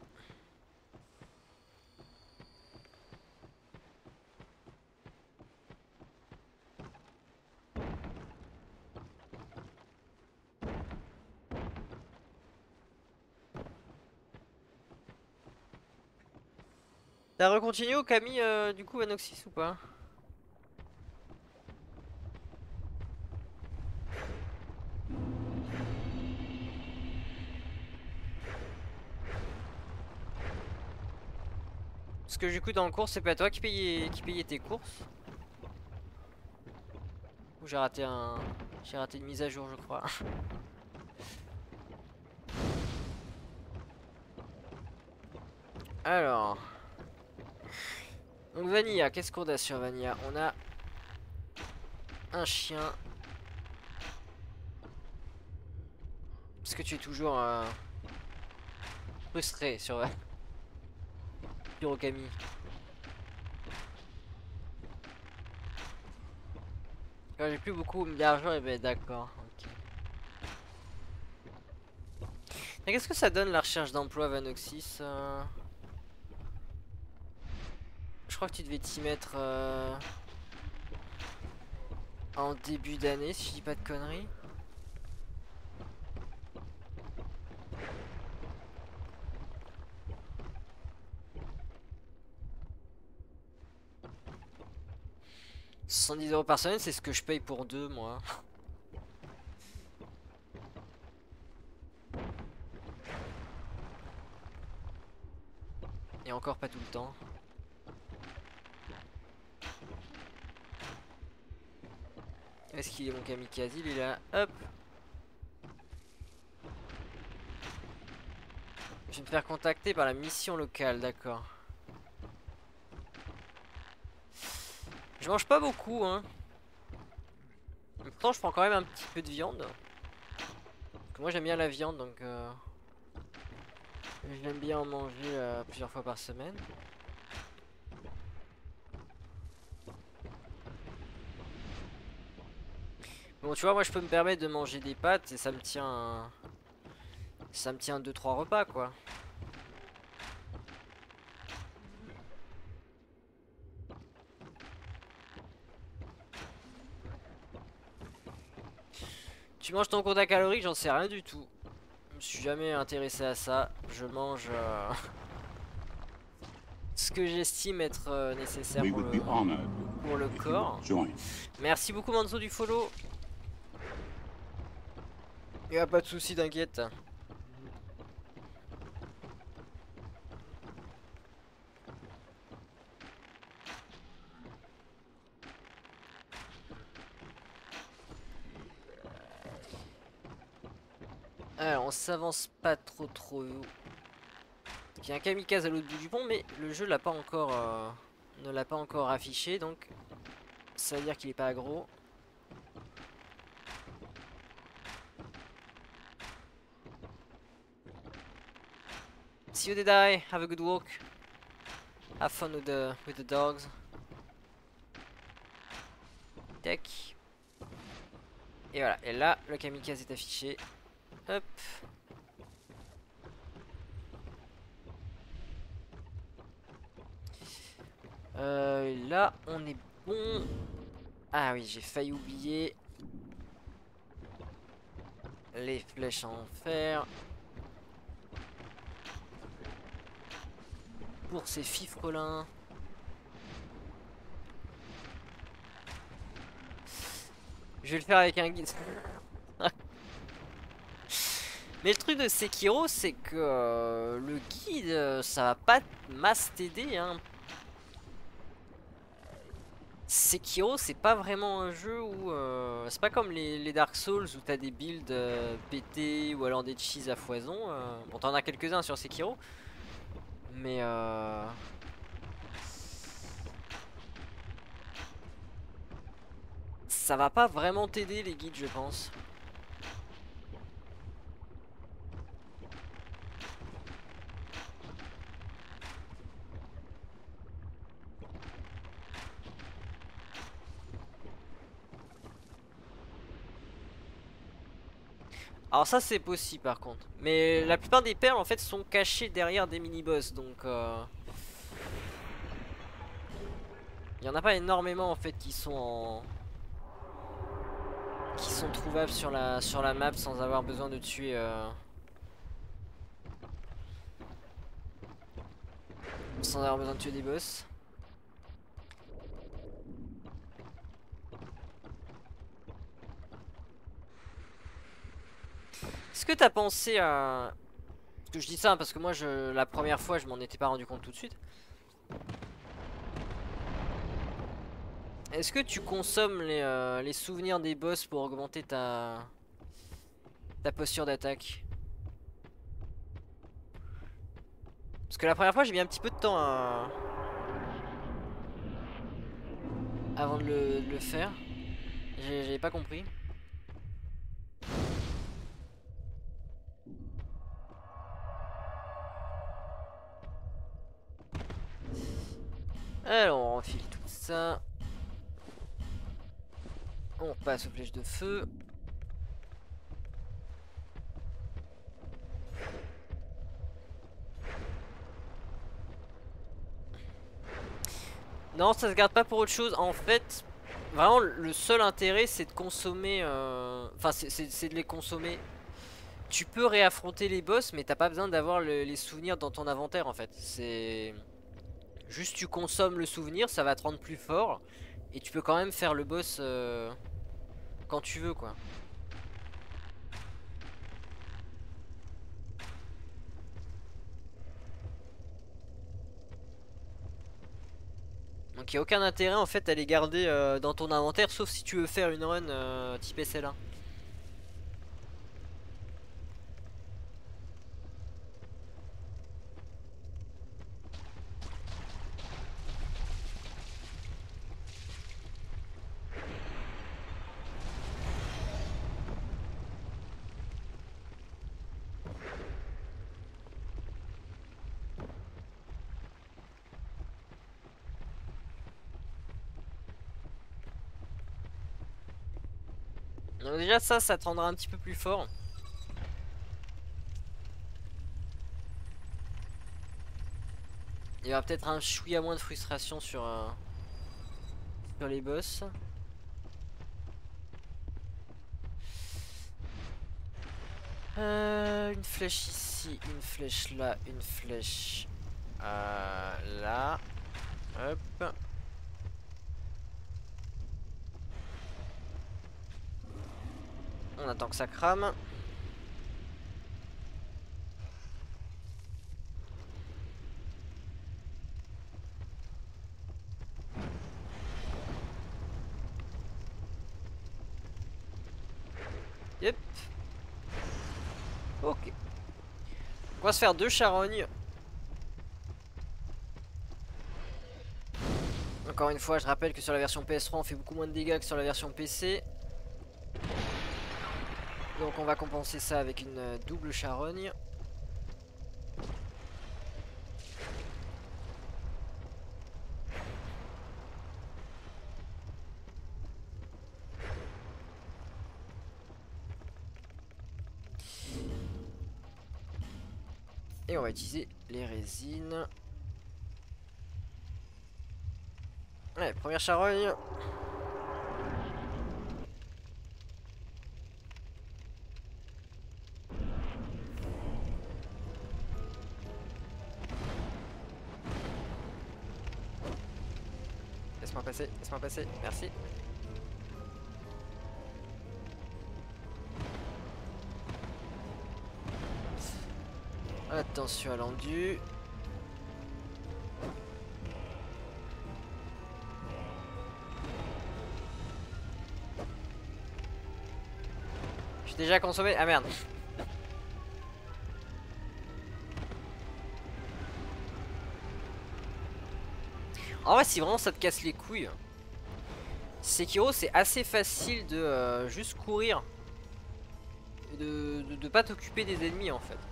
T'as recontinué au Camille du coup Anoxys ou pas? Parce que du coup dans le cours c'est pas toi qui payais tes courses? Ou j'ai raté une mise à jour je crois. Alors. Donc Vanilla, qu'est-ce qu'on a sur Vanilla? On a un chien. Parce que tu es toujours frustré sur Pyrokami. Quand j'ai plus beaucoup d'argent, et ben d'accord. Ok. Mais qu'est-ce que ça donne la recherche d'emploi Vanoxys Je crois que tu devais t'y mettre en début d'année si je dis pas de conneries. « 70 € par semaine, c'est ce que je paye pour 2 moi. Et encore pas tout le temps. Est-ce qu'il est mon kamikaze? Il est là. Hop. Je vais me faire contacter par la mission locale, d'accord. Je mange pas beaucoup, hein. Pourtant, je prends quand même un petit peu de viande. Parce que moi, j'aime bien la viande, donc j'aime bien en manger plusieurs fois par semaine. Bon, tu vois, moi, je peux me permettre de manger des pâtes et ça me tient 2-3 repas, quoi. Tu manges ton quota calorique, j'en sais rien du tout. Je me suis jamais intéressé à ça. Je mange ce que j'estime être nécessaire pour le corps. Merci beaucoup Manzo du follow. Y'a pas de soucis, t'inquiète. Alors on s'avance pas trop. Il y a un kamikaze à l'autre bout du pont, mais le jeu l'a pas encore ne l'a pas encore affiché, donc ça veut dire qu'il est pas aggro. See you Deadeye, have a good walk. Have fun with the dogs. Tac. Et voilà, et là le kamikaze est affiché. Hop. Là on est bon. Ah oui, j'ai failli oublier les flèches en fer. Pour ces fifrelins. Je vais le faire avec un guide. Mais le truc de Sekiro, c'est que le guide, ça va pas masse t'aider, hein. Sekiro, c'est pas vraiment un jeu où... c'est pas comme les Dark Souls où t'as des builds pétés ou alors des cheese à foison. Bon, t'en as quelques-uns sur Sekiro. Mais ça va pas vraiment t'aider les guides, je pense. Alors ça c'est possible par contre. Mais la plupart des perles en fait sont cachées derrière des mini-boss. Donc il y en a pas énormément en fait qui sont trouvables sur la map sans avoir besoin de tuer sans avoir besoin de tuer des boss. Est-ce que t'as pensé à... Parce que je dis ça parce que moi la première fois je m'en étais pas rendu compte tout de suite. Est-ce que tu consommes les souvenirs des boss pour augmenter ta posture d'attaque? Parce que la première fois j'ai mis un petit peu de temps avant de le faire. J'avais pas compris. Alors on enfile tout ça. On passe aux flèches de feu. Non, ça se garde pas pour autre chose. En fait, vraiment le seul intérêt c'est de consommer... Enfin c'est de les consommer. Tu peux réaffronter les boss mais t'as pas besoin d'avoir les souvenirs dans ton inventaire en fait. C'est... Juste tu consommes le souvenir, ça va te rendre plus fort. Et tu peux quand même faire le boss quand tu veux quoi. Donc il n'y a aucun intérêt en fait à les garder dans ton inventaire. Sauf si tu veux faire une run type SL1. Donc déjà ça te rendra un petit peu plus fort. Il y aura peut-être un chouïa moins de frustration sur les boss. Une flèche ici, une flèche là, une flèche là. Hop. On attend que ça crame. Yep. Ok. On va se faire 2 charognes. Encore une fois, je rappelle que sur la version PS3, on fait beaucoup moins de dégâts que sur la version PC. Donc on va compenser ça avec une double charogne. Et on va utiliser les résines. Allez, première charogne. Laisse-moi passer, merci. Attention à l'endu. J'ai déjà consommé. Ah merde. En vrai, si vraiment ça te casse les couilles, Sekiro c'est assez facile de juste courir et de pas t'occuper des ennemis en fait.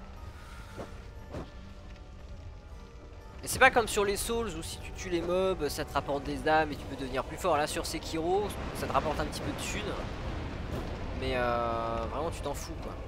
Et c'est pas comme sur les Souls où si tu tues les mobs ça te rapporte des âmes et tu peux devenir plus fort. Là sur Sekiro ça te rapporte un petit peu de thunes, mais vraiment tu t'en fous quoi.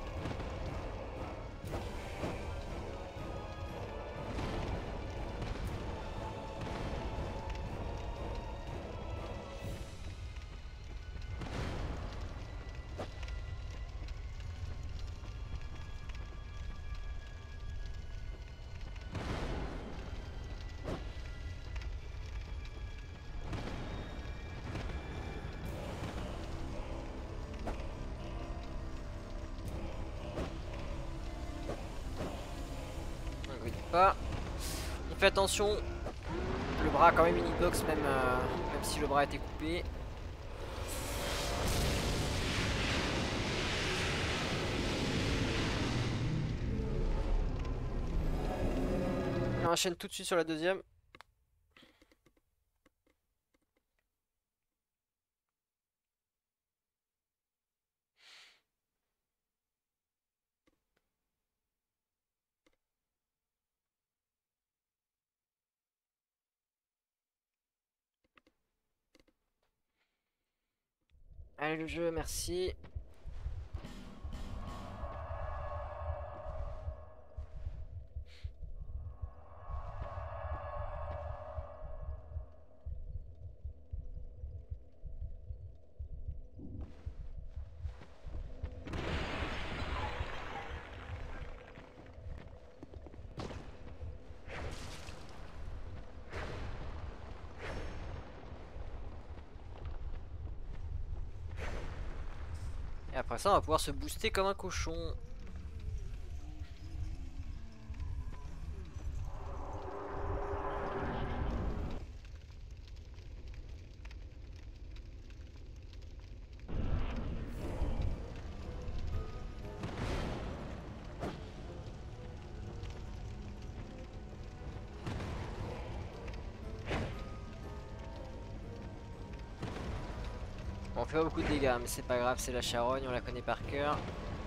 Oui, pas. On fait attention. Le bras a quand même une hitbox, même si le bras a été coupé. On enchaîne tout de suite sur la deuxième. Allez le jeu, merci. Et après ça, on va pouvoir se booster comme un cochon. Bon, on fait pas beaucoup de dégâts, mais c'est pas grave, c'est la charogne, on la connaît par cœur.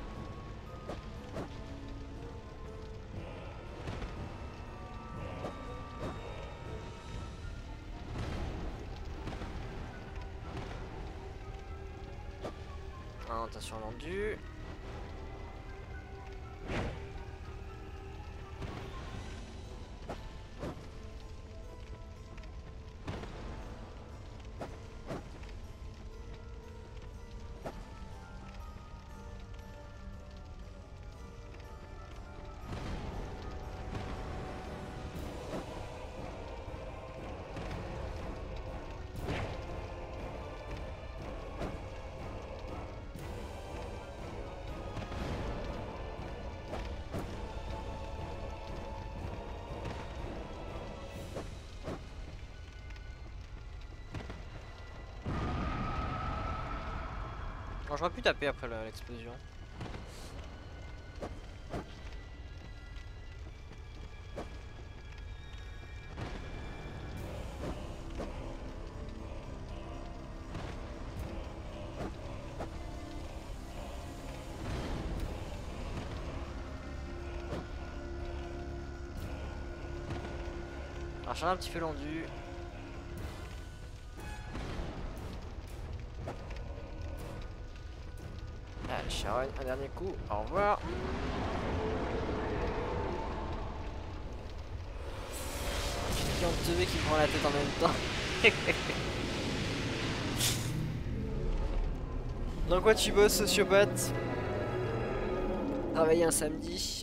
Attention à l'endu. Bon, j'aurais pu taper après l'explosion. On va changer un petit peu l'endu. Allez, charogne, un dernier coup. Au revoir. J'ai en teubé qui me prend la tête en même temps. Dans quoi tu bosses, sociopathe? Travailler un samedi.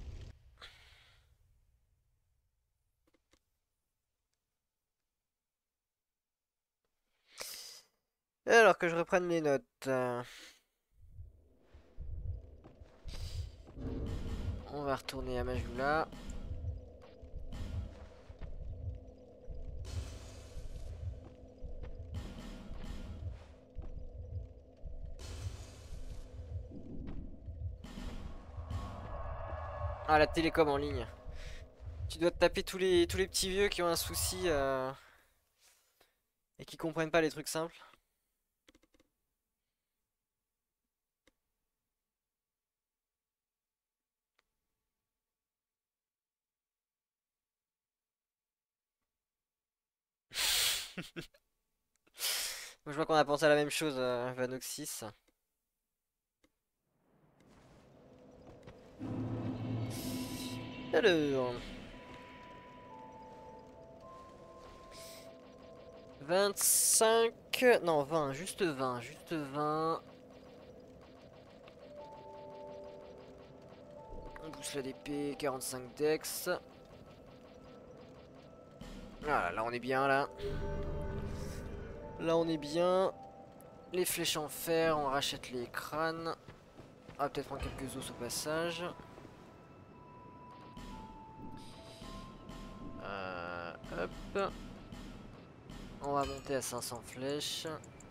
Alors que je reprenne mes notes. On va retourner à Majula. Ah, la télécom en ligne. Tu dois te taper tous les petits vieux qui ont un souci et qui comprennent pas les trucs simples. Je vois qu'on a pensé à la même chose, Vanoxis. Alors... 25... Non, 20, juste 20, juste 20. On pousse la DP, 45 dex. Voilà, là on est bien, là. Là on est bien. Les flèches en fer, on rachète les crânes. On va peut-être prendre quelques os au passage. Hop. On va monter à 500 flèches.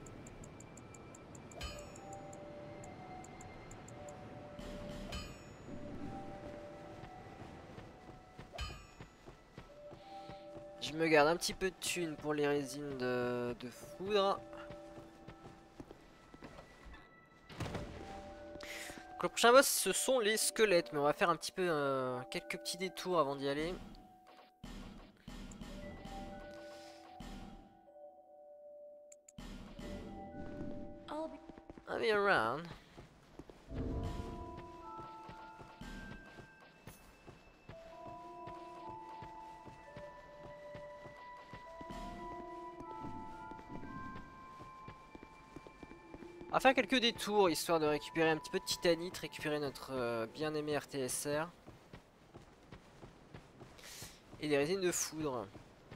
Je me garde un petit peu de thunes pour les résines de foudre. Donc le prochain boss ce sont les squelettes, mais on va faire un petit peu quelques petits détours avant d'y aller. I'll be around. On va faire quelques détours histoire de récupérer un petit peu de titanite, récupérer notre bien-aimé RTSR. Et des résines de foudre.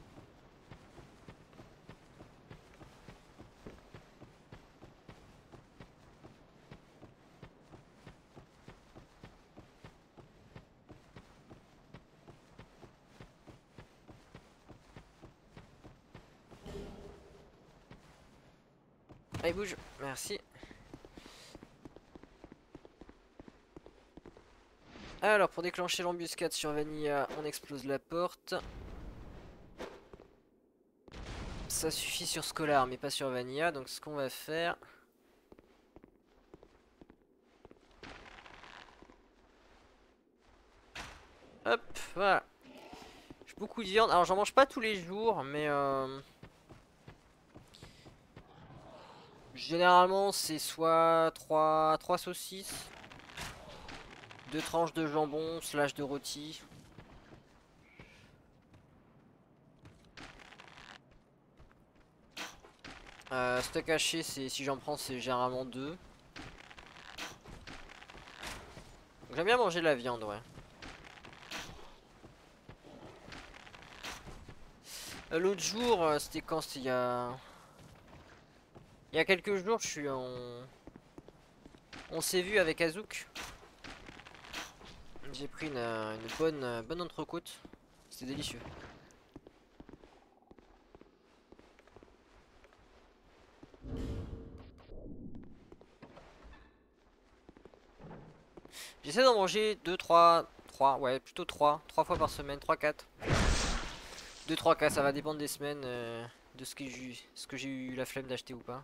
Allez bouge, merci. Alors pour déclencher l'embuscade sur Vanilla, on explose la porte. Ça suffit sur Scholar mais pas sur Vanilla, donc ce qu'on va faire... Hop, voilà. J'ai beaucoup de viande, alors j'en mange pas tous les jours, mais... Généralement c'est soit 3 saucisses, 2 tranches de jambon slash de rôti. Steak haché, si j'en prends c'est généralement 2. J'aime bien manger la viande, ouais. L'autre jour, c'était quand? C'était il y a quelques jours, on s'est vu avec Azouk. J'ai pris une bonne entrecôte. C'était délicieux. J'essaie d'en manger 3, ouais, plutôt 3 fois par semaine, 3-4. 2-3 cas, ça va dépendre des semaines, de ce que j'ai eu la flemme d'acheter ou pas.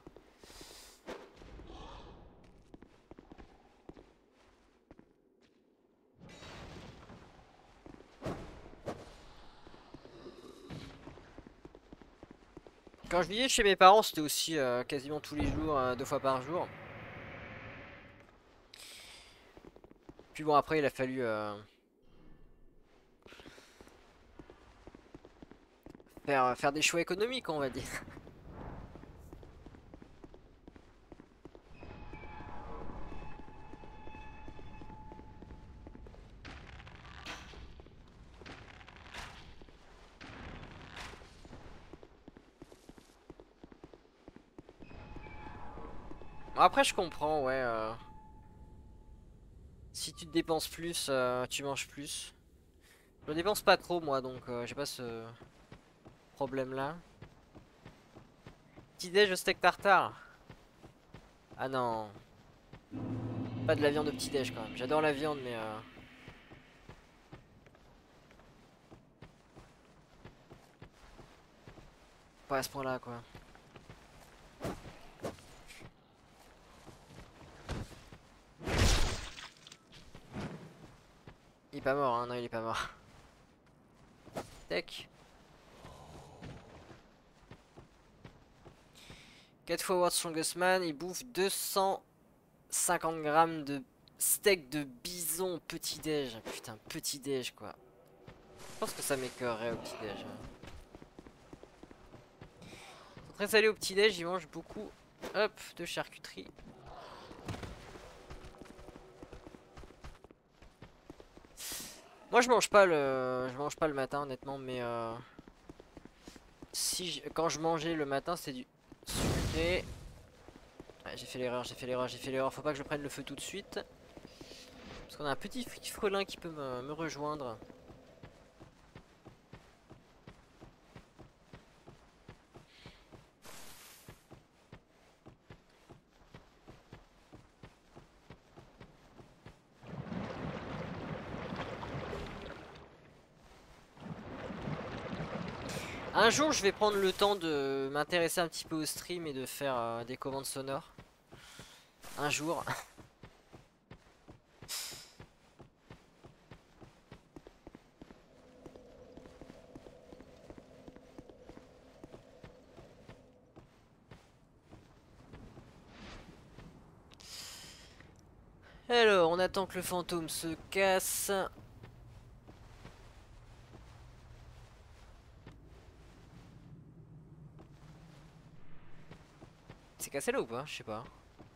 Quand je vivais chez mes parents, c'était aussi quasiment tous les jours, 2 fois par jour. Puis bon, après, il a fallu faire des choix économiques, on va dire. Bon, après, je comprends, ouais. Si tu te dépenses plus, tu manges plus. Je me dépense pas trop, moi, donc j'ai pas ce problème-là. Petit déj au steak tartare. Ah non. Pas de la viande au petit déj quand même. J'adore la viande, mais pas à ce point-là, quoi. Il est pas mort, hein. Non, il est pas mort. Tac. 4 fois World's Strongest Man, il bouffe 250 grammes de steak de bison petit déj. Putain, petit déj quoi. Je pense que ça m'écœurerait au petit déj. Très salé au petit déj, il mange beaucoup, hop, de charcuterie. Moi je mange pas le matin honnêtement, mais quand je mangeais le matin c'est du sucré. Ouais, j'ai fait l'erreur. Faut pas que je prenne le feu tout de suite. Parce qu'on a un petit frelin qui peut me rejoindre. Un jour, je vais prendre le temps de m'intéresser un petit peu au stream et de faire des commandes sonores. Un jour. Alors, on attend que le fantôme se casse. C'est cassé là ou pas? Je sais pas.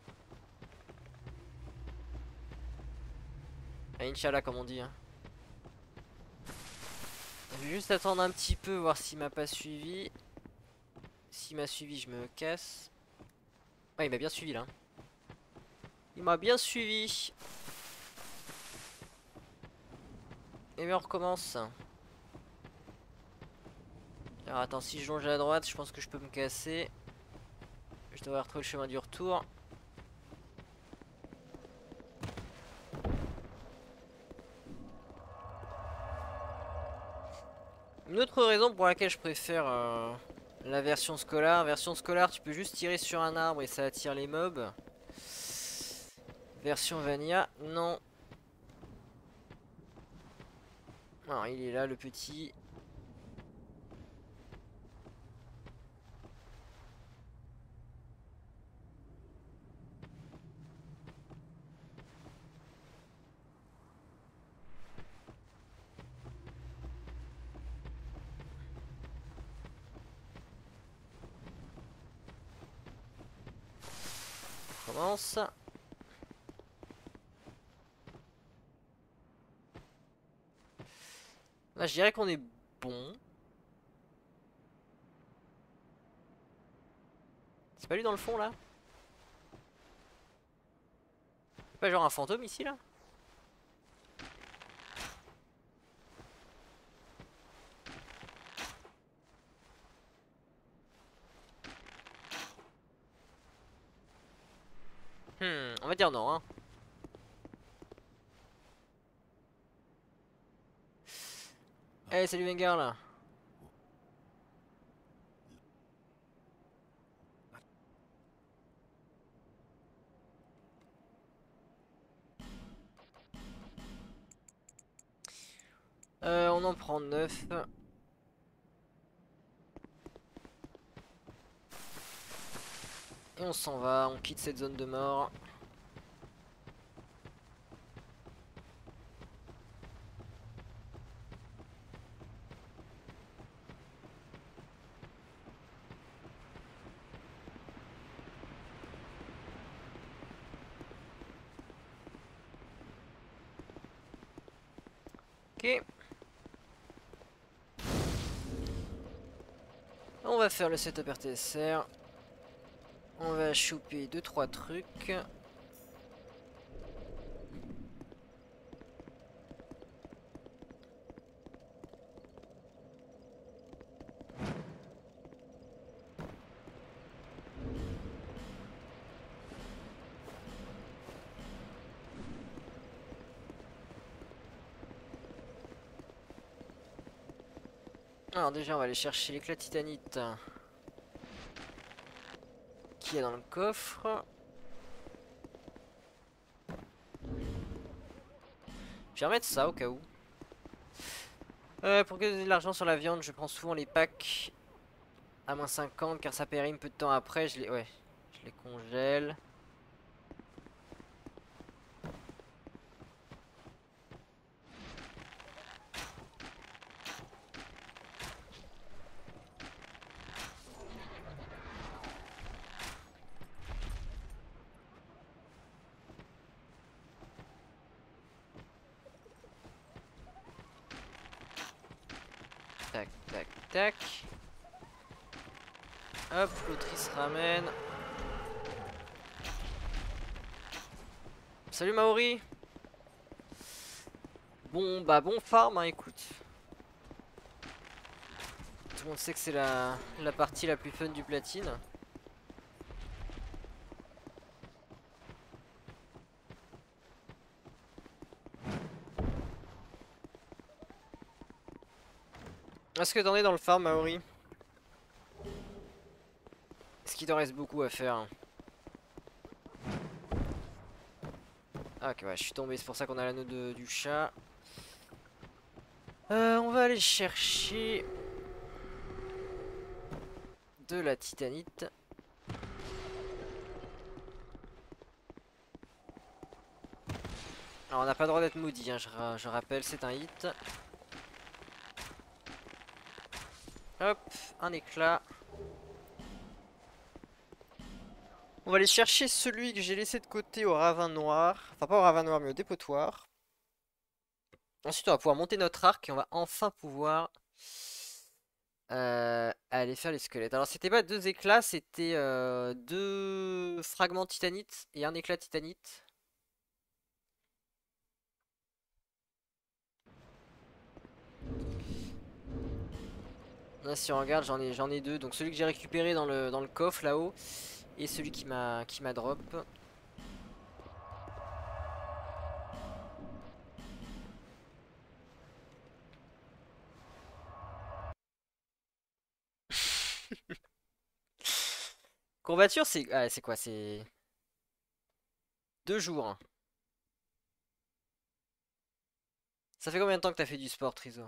Ah, Inch'Allah, comme on dit. Hein. Je vais juste attendre un petit peu, voir s'il m'a pas suivi. S'il m'a suivi, je me casse. Ah, il m'a bien suivi là. Il m'a bien suivi. Et bien on recommence. Alors attends, si je longe à droite, je pense que je peux me casser. Je devrais retrouver le chemin du retour. Une autre raison pour laquelle je préfère la version scolaire. Version scolaire, tu peux juste tirer sur un arbre et ça attire les mobs. Version vanilla, non. Alors il est là le petit. On commence. Là je dirais qu'on est bon. C'est pas lui dans le fond là? C'est pas genre un fantôme ici là? On va dire non hein. Eh salut Vengar là. On en prend 9. Et on s'en va, on quitte cette zone de mort. Ok. On va faire le setup RTSR. On va choper 2-3 trucs. Alors déjà on va aller chercher l'éclat titanite qui est dans le coffre. Je vais remettre ça au cas où. Pour gagner de l'argent sur la viande, je prends souvent les packs à -50 car ça périme peu de temps après. Je les congèle. Tac, tac, tac. Hop, l'autre il se ramène. Salut Maori. Bon bah bon farm hein, écoute. Tout le monde sait que c'est la partie la plus fun du platine. Est-ce que t'en es dans le farm Maori? qu'il t'en reste beaucoup à faire. Ah, ok, ouais, je suis tombé, c'est pour ça qu'on a l'anneau du chat. On va aller chercher de la titanite. Alors on n'a pas le droit d'être maudit, hein, je rappelle, c'est un hit. Hop, un éclat. On va aller chercher celui que j'ai laissé de côté au ravin noir. Enfin pas au ravin noir mais au dépotoir. Ensuite on va pouvoir monter notre arc et on va enfin pouvoir aller faire les squelettes. Alors c'était pas deux éclats, c'était deux fragments de titanite et un éclat de titanite. Là si on regarde j'en ai deux. Donc celui que j'ai récupéré dans le coffre là-haut et celui qui m'a drop. Courbature c'est c'est quoi? C'est 2 jours, hein. Ça fait combien de temps que t'as fait du sport, Triso?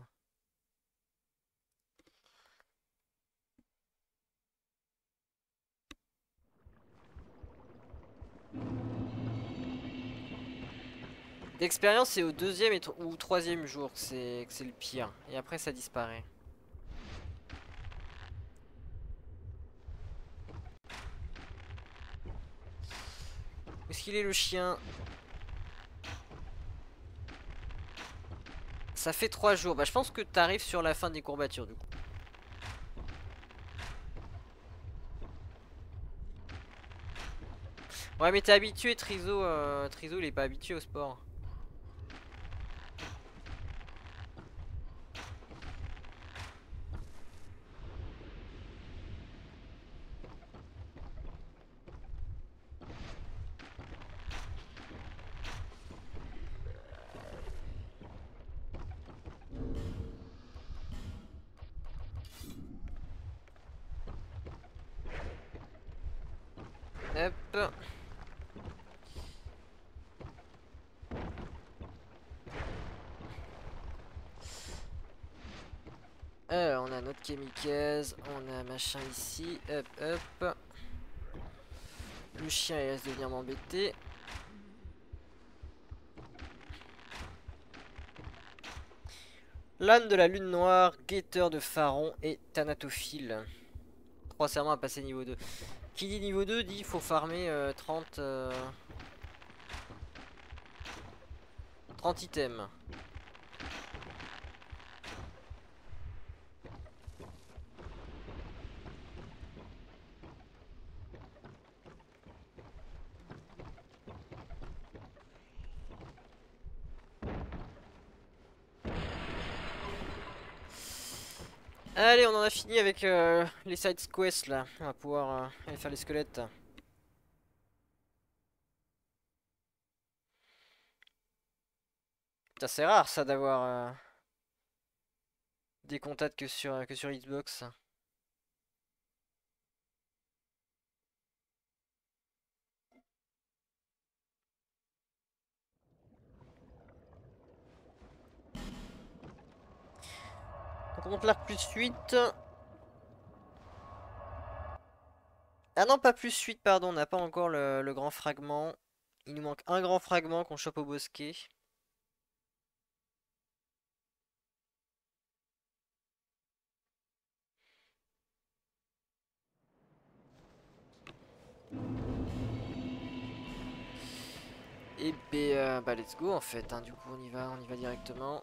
D'expérience, c'est au deuxième ou troisième jour que c'est le pire. Et après, ça disparaît. Où est-ce qu'il est le chien? Ça fait 3 jours. Bah, je pense que t'arrives sur la fin des courbatures, du coup. Ouais, mais t'es habitué, Triso. Triso, il est pas habitué au sport. Hop. Alors, on a notre kamikaze. On a machin ici. Hop, hop. Le chien, il reste de venir m'embêter. L'âne de la lune noire, guetteur de pharaon et thanatophile. 3 serments à passer niveau 2. Qui dit niveau 2 dit faut farmer 30 items. Allez, on en a fini avec les side quests là. On va pouvoir aller faire les squelettes. Putain, c'est rare ça d'avoir des contacts que sur Xbox. Donc on monte l'arc plus 8. Ah non, pas plus 8, pardon, on n'a pas encore le grand fragment. Il nous manque un grand fragment qu'on chope au bosquet. Et bah let's go en fait, hein. Du coup on y va directement.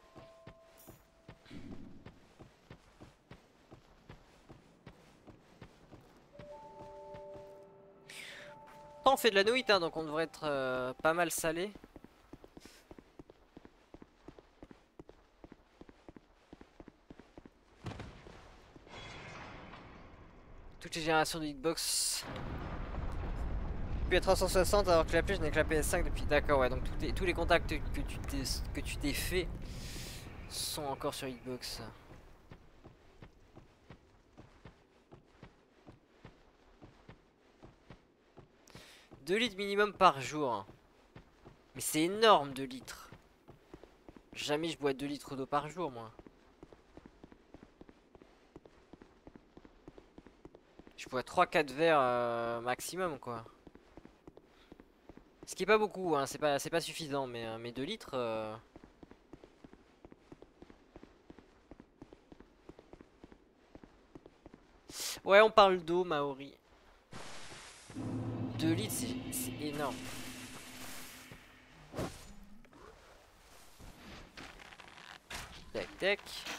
On fait de la nouilles, hein, donc on devrait être pas mal salé. Toutes les générations de Xbox. Depuis la 360 alors que la plus je n'ai que la PS5 depuis. D'accord, ouais, donc tous les contacts que tu t'es fait sont encore sur Xbox. 2 litres minimum par jour. Mais c'est énorme 2 litres. Jamais je bois 2 litres d'eau par jour moi. Je bois 3-4 verres maximum quoi. Ce qui est pas beaucoup, hein, c'est pas suffisant, mais 2 litres... Ouais, on parle d'eau, Maori. 2 litres, c'est énorme. Tac, tac.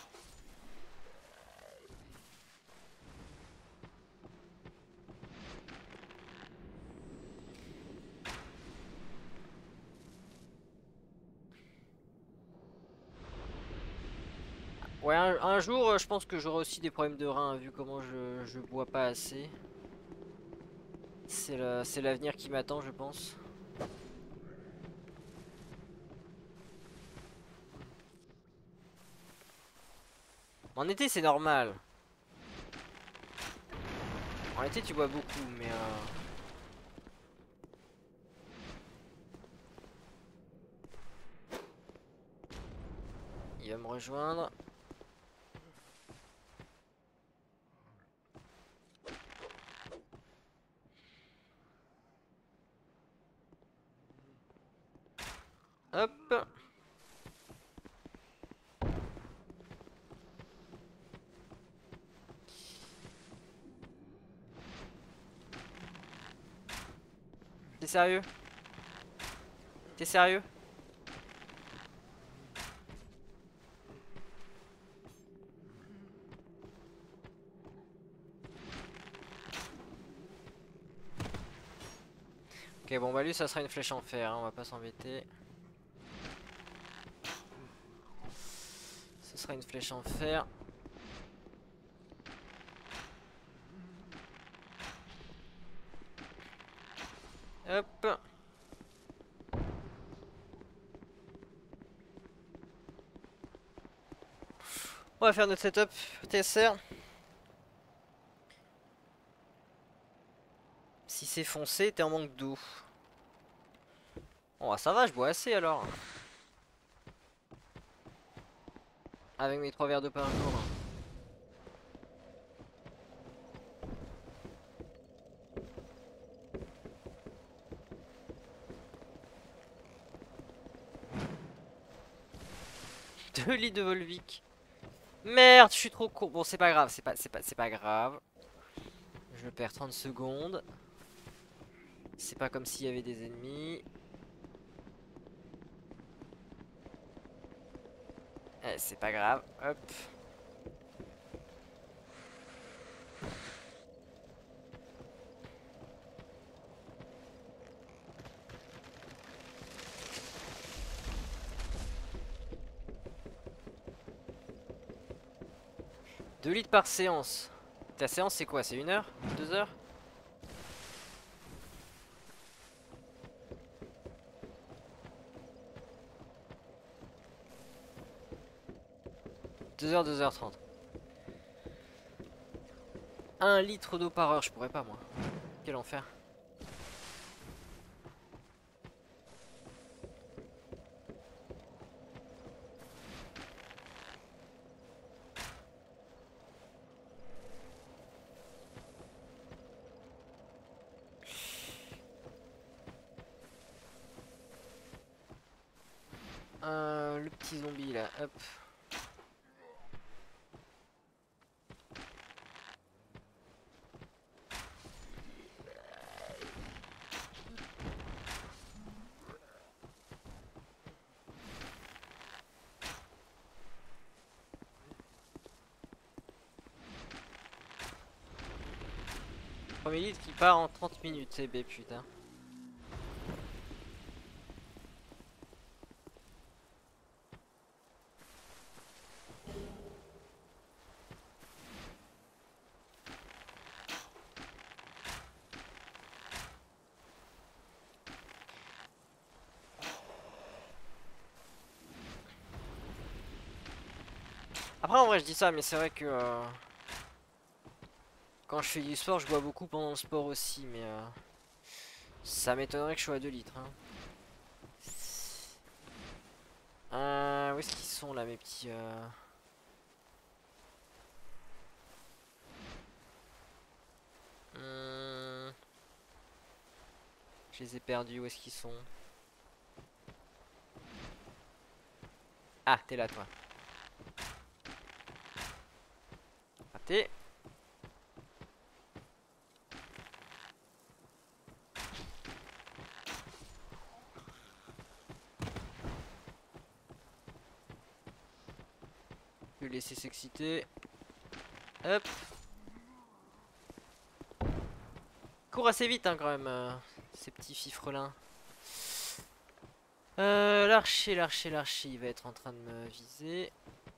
Ouais, un jour, je pense que j'aurai aussi des problèmes de rein, vu comment je bois pas assez. C'est l'avenir qui m'attend, je pense. En été, c'est normal. En été, tu bois beaucoup, mais... Il va me rejoindre. Hop. T'es sérieux? T'es sérieux? Ok, bon bah lui ça sera une flèche en fer, hein, on va pas s'embêter. Ce sera une flèche en fer. Hop. On va faire notre setup TSR. Si c'est foncé, t'es en manque d'eau. Bon, bah, ça va, je bois assez alors. Avec mes 3 verres d'eau par jour. Deux litres de Volvic. Merde, je suis trop court. Bon, c'est pas grave, c'est pas grave. Je perds 30 secondes. C'est pas comme s'il y avait des ennemis. Eh, c'est pas grave. Hop. Deux litres par séance. Ta séance c'est quoi? C'est 1 heure? 2 heures? Deux heures, 2h30. 1 litre d'eau par heure, je pourrais pas moi. Quel enfer. Le petit zombie là, hop. Premier litre qui part en 30 minutes, c'est bé putain. Après en vrai je dis ça mais c'est vrai que quand je fais du sport je bois beaucoup pendant le sport aussi mais Ça m'étonnerait que je sois à 2 litres. Hein. Où est-ce qu'ils sont là mes petits... Je les ai perdus, où est-ce qu'ils sont? Ah, t'es là toi. Raté. Je vais laisser s'exciter. Hop. Cours assez vite hein, quand même, ces petits fifrelins. L'archer, il va être en train de me viser.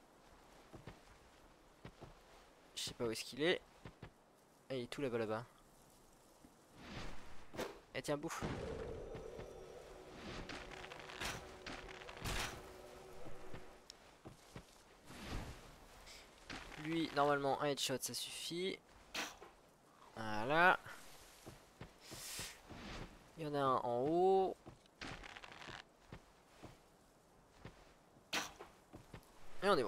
Je sais pas où est-ce qu'il est. Ah, il est tout là-bas. Eh tiens, bouffe. Lui, normalement, un headshot, ça suffit. Voilà. Il y en a un en haut. Et on est bon.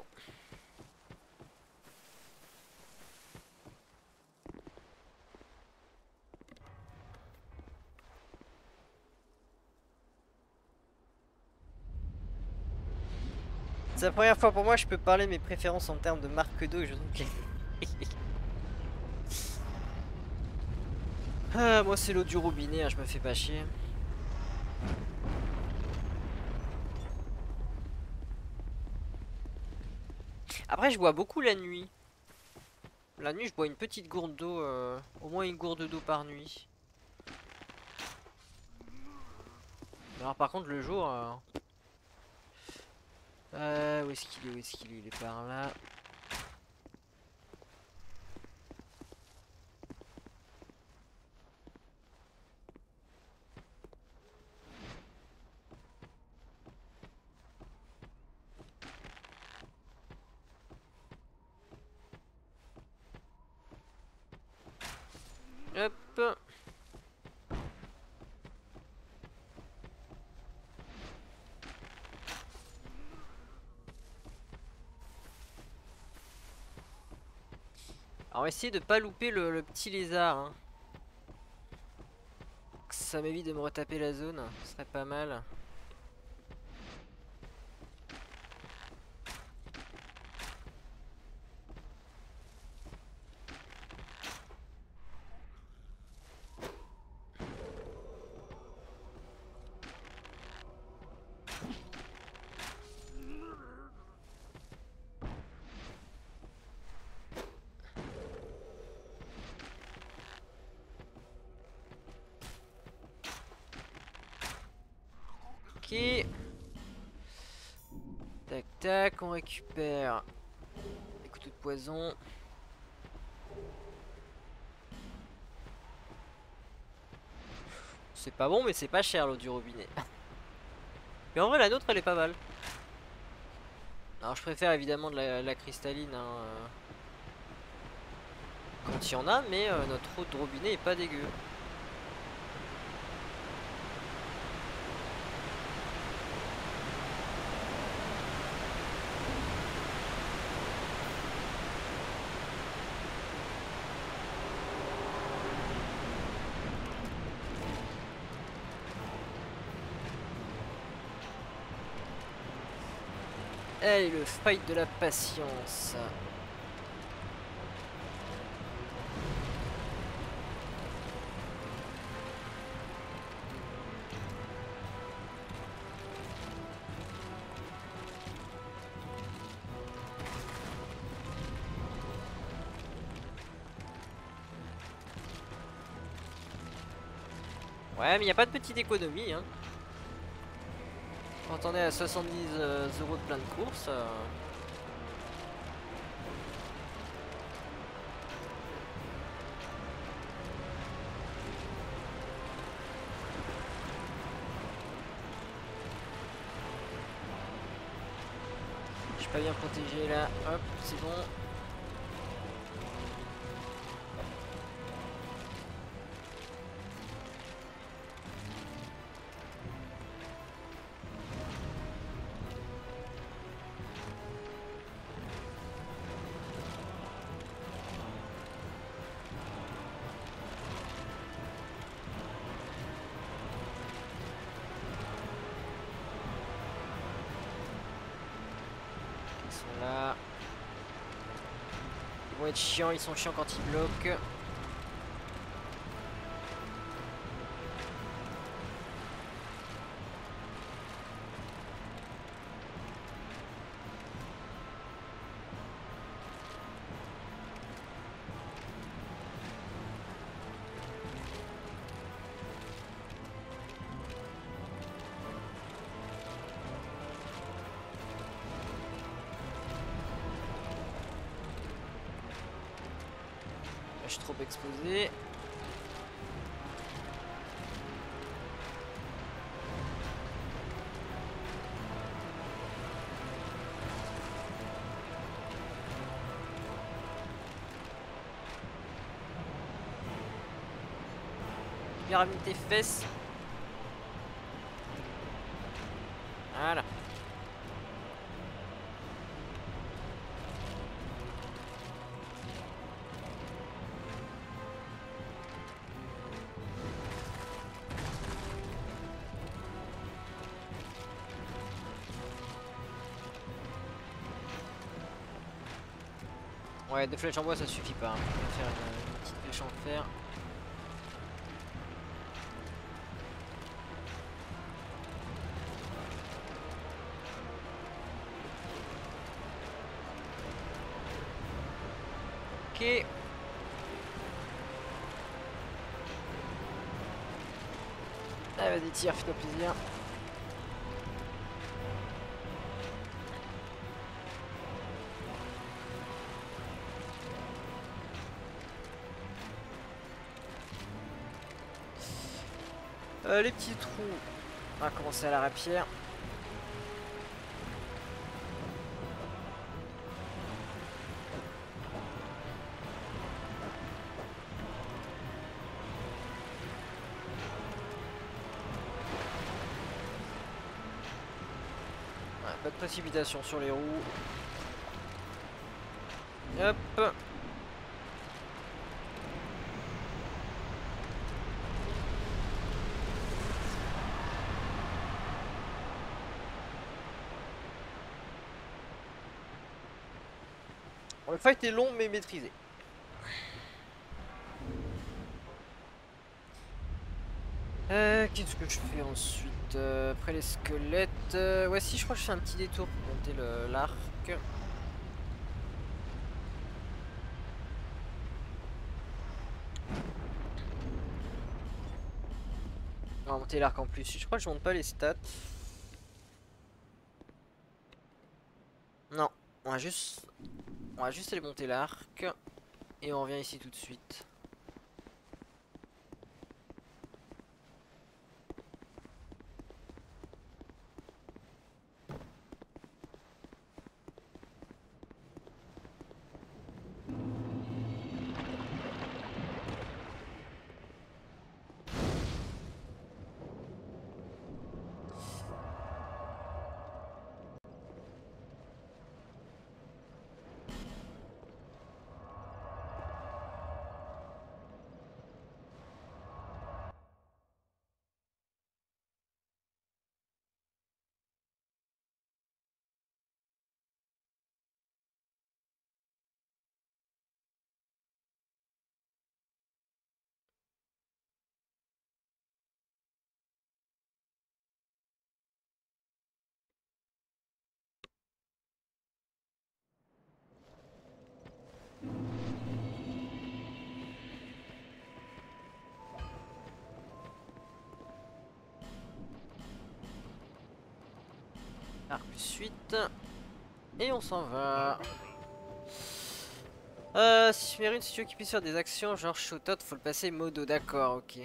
C'est la première fois pour moi je peux parler de mes préférences en termes de marque d'eau et je trouve qu'elle... Ah, moi c'est l'eau du robinet, hein, je me fais pas chier. Après je bois beaucoup la nuit. La nuit je bois une petite gourde d'eau, au moins une gourde d'eau par nuit. Alors par contre le jour... où est-ce qu'il est? Il est par là. Hop. Alors on va essayer de pas louper le petit lézard. Hein. Ça m'évite de me retaper la zone, ce serait pas mal. Ok. Tac tac, on récupère des couteaux de poison. C'est pas bon mais c'est pas cher l'eau du robinet. Mais en vrai la nôtre elle est pas mal. Alors je préfère évidemment de la cristalline hein, quand il y en a, mais notre eau de robinet est pas dégueu. Allez, le fight de la patience. Ouais, mais il n'y a pas de petite économie. Hein. Quand on est à 70 € de plein de courses. Je suis pas bien protégé là. Hop, c'est bon. Voilà. Ils vont être chiants, ils sont chiants quand ils bloquent. Je suis trop exposé. Bien ramener tes fesses. Voilà. Ouais, deux flèches en bois ça suffit pas. Hein. On va faire une petite flèche en fer. Ok. Ah, vas-y, tire, fais-toi plaisir. Les petits trous. On va commencer à la rapière. Ouais, pas de précipitation sur les roues. Hop. Bon, le fight est long mais maîtrisé. Qu'est-ce que je fais ensuite après les squelettes ouais, si, je crois que je fais un petit détour pour monter l'arc. On va monter l'arc en plus. Je crois que je monte pas les stats. Non, on va juste aller monter l'arc et on revient ici tout de suite. Arc plus 8. Et on s'en va. Si Mérune, si tu veux qu'il puisse faire des actions genre shootout, faut le passer modo, d'accord, ok.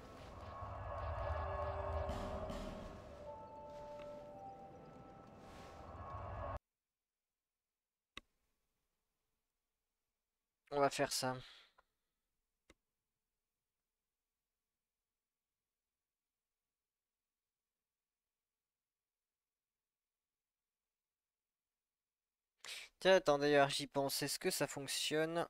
On va faire ça. Tiens, attends, d'ailleurs, j'y pense. Est-ce que ça fonctionne?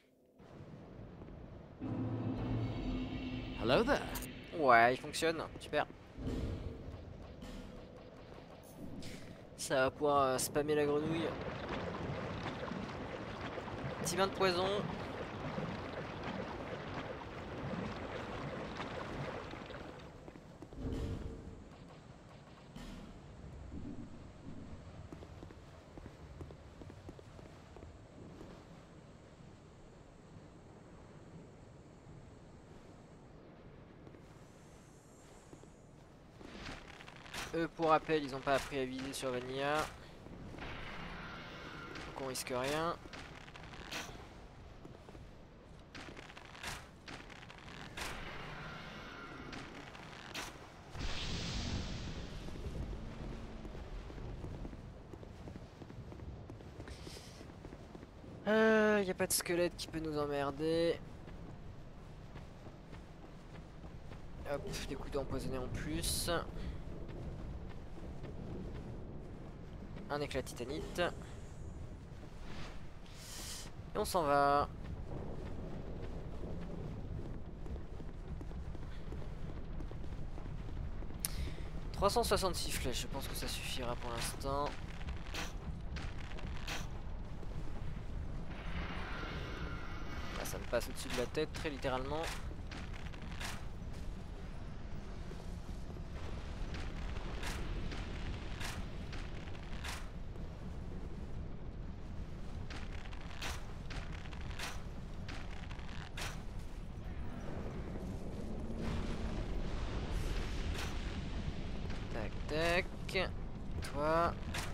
Hello there. Ouais, il fonctionne. Super. Ça va pouvoir spammer la grenouille. petit bain de poison. Eux, pour rappel, ils n'ont pas appris à viser sur Vanilla. Donc on risque rien. Y a pas de squelette qui peut nous emmerder. Hop, des coups d'empoisonné en plus. Un éclat titanite. Et on s'en va. « 366 flèches, je pense que ça suffira pour l'instant. » Ça me passe au-dessus de la tête, très littéralement. Tac, tac. Toi.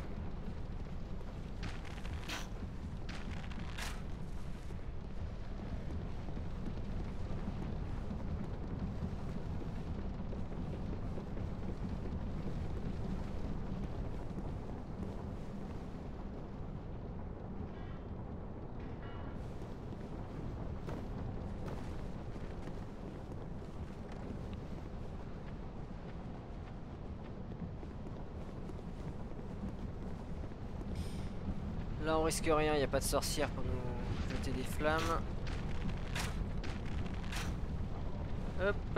Là on risque rien, il n'y a pas de sorcière pour nous jeter des flammes. Hop.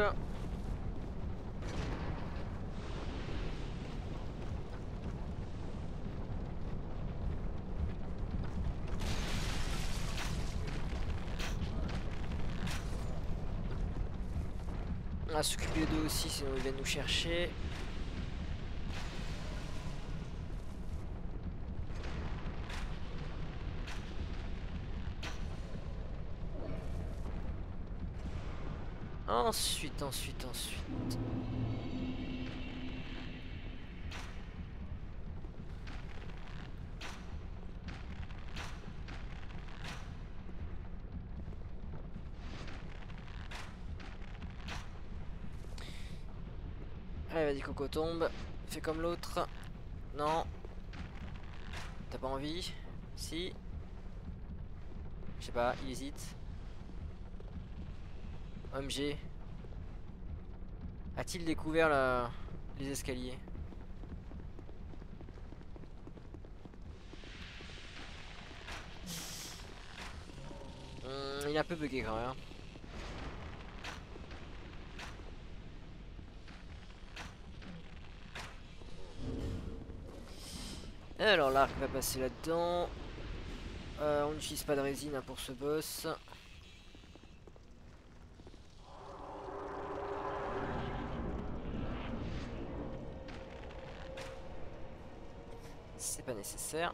On va s'occuper d'eux aussi, sinon ils viennent nous chercher. Ensuite. Allez, vas-y Coco, tombe. Fais comme l'autre. Non. T'as pas envie? Si. Je sais pas, il hésite. OMG. A-t-il découvert les escaliers? Il est un peu bugué quand même. Alors l'arc va passer là-dedans. On n'utilise pas de résine hein, pour ce boss. C'est pas nécessaire.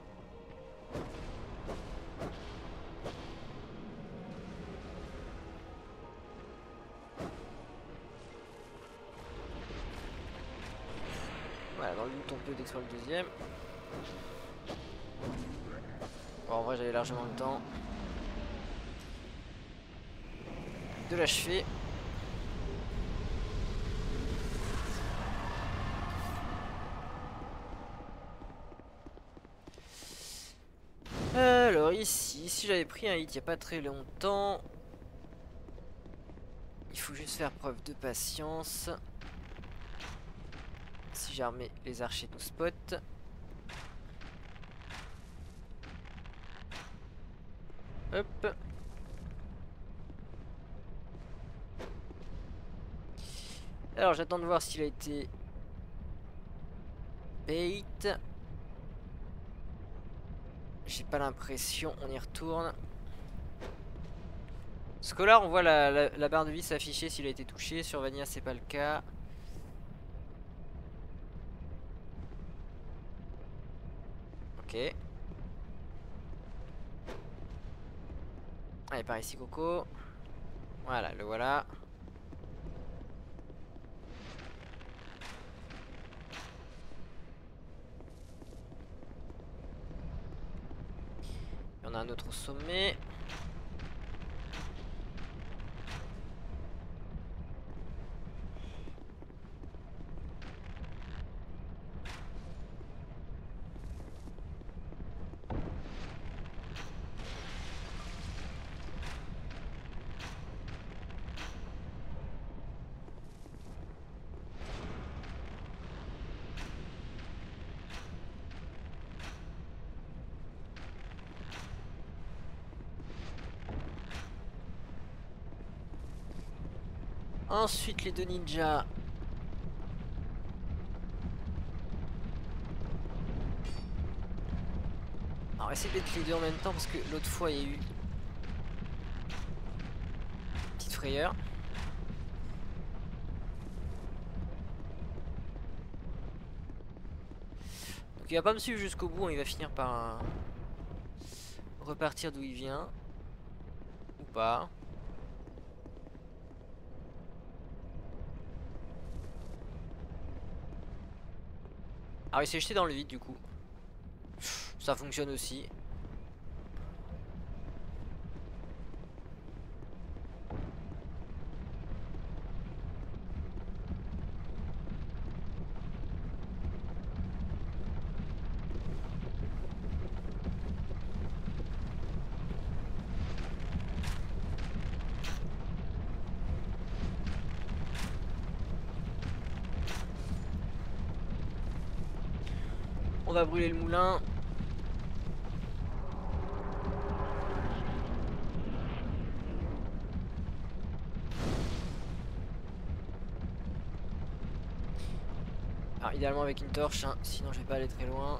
Voilà, dans le loot on peut détruire le deuxième. Bon, en vrai j'avais largement le temps de l'achever. Alors ici, si j'avais pris un hit il n'y a pas très longtemps, il faut juste faire preuve de patience. Si jamais les archers nous spotent. Hop. Alors j'attends de voir s'il a été bait. J'ai pas l'impression, on y retourne. Scholar, on voit la barre de vie s'afficher s'il a été touché. Sur Vanilla, c'est pas le cas. Ok. Allez, par ici, Coco. Voilà, le voilà. Il y en a un autre au sommet. Ensuite, les deux ninjas. Alors, essayez d'être les deux en même temps parce que l'autre fois, il y a eu une petite frayeur. Donc, il va pas me suivre jusqu'au bout. Il va finir par repartir d'où il vient. Ou pas. Ah, il s'est jeté dans le vide du coup. Ça fonctionne aussi. On va brûler le moulin. Alors idéalement avec une torche, hein, sinon je vais pas aller très loin.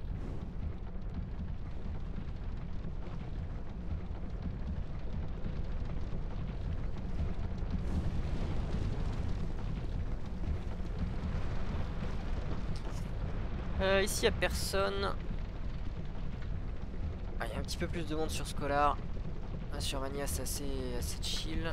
Ici il n'y a personne. Ah, il y a un petit peu plus de monde sur Scholar. Ah, sur Mania c'est assez chill.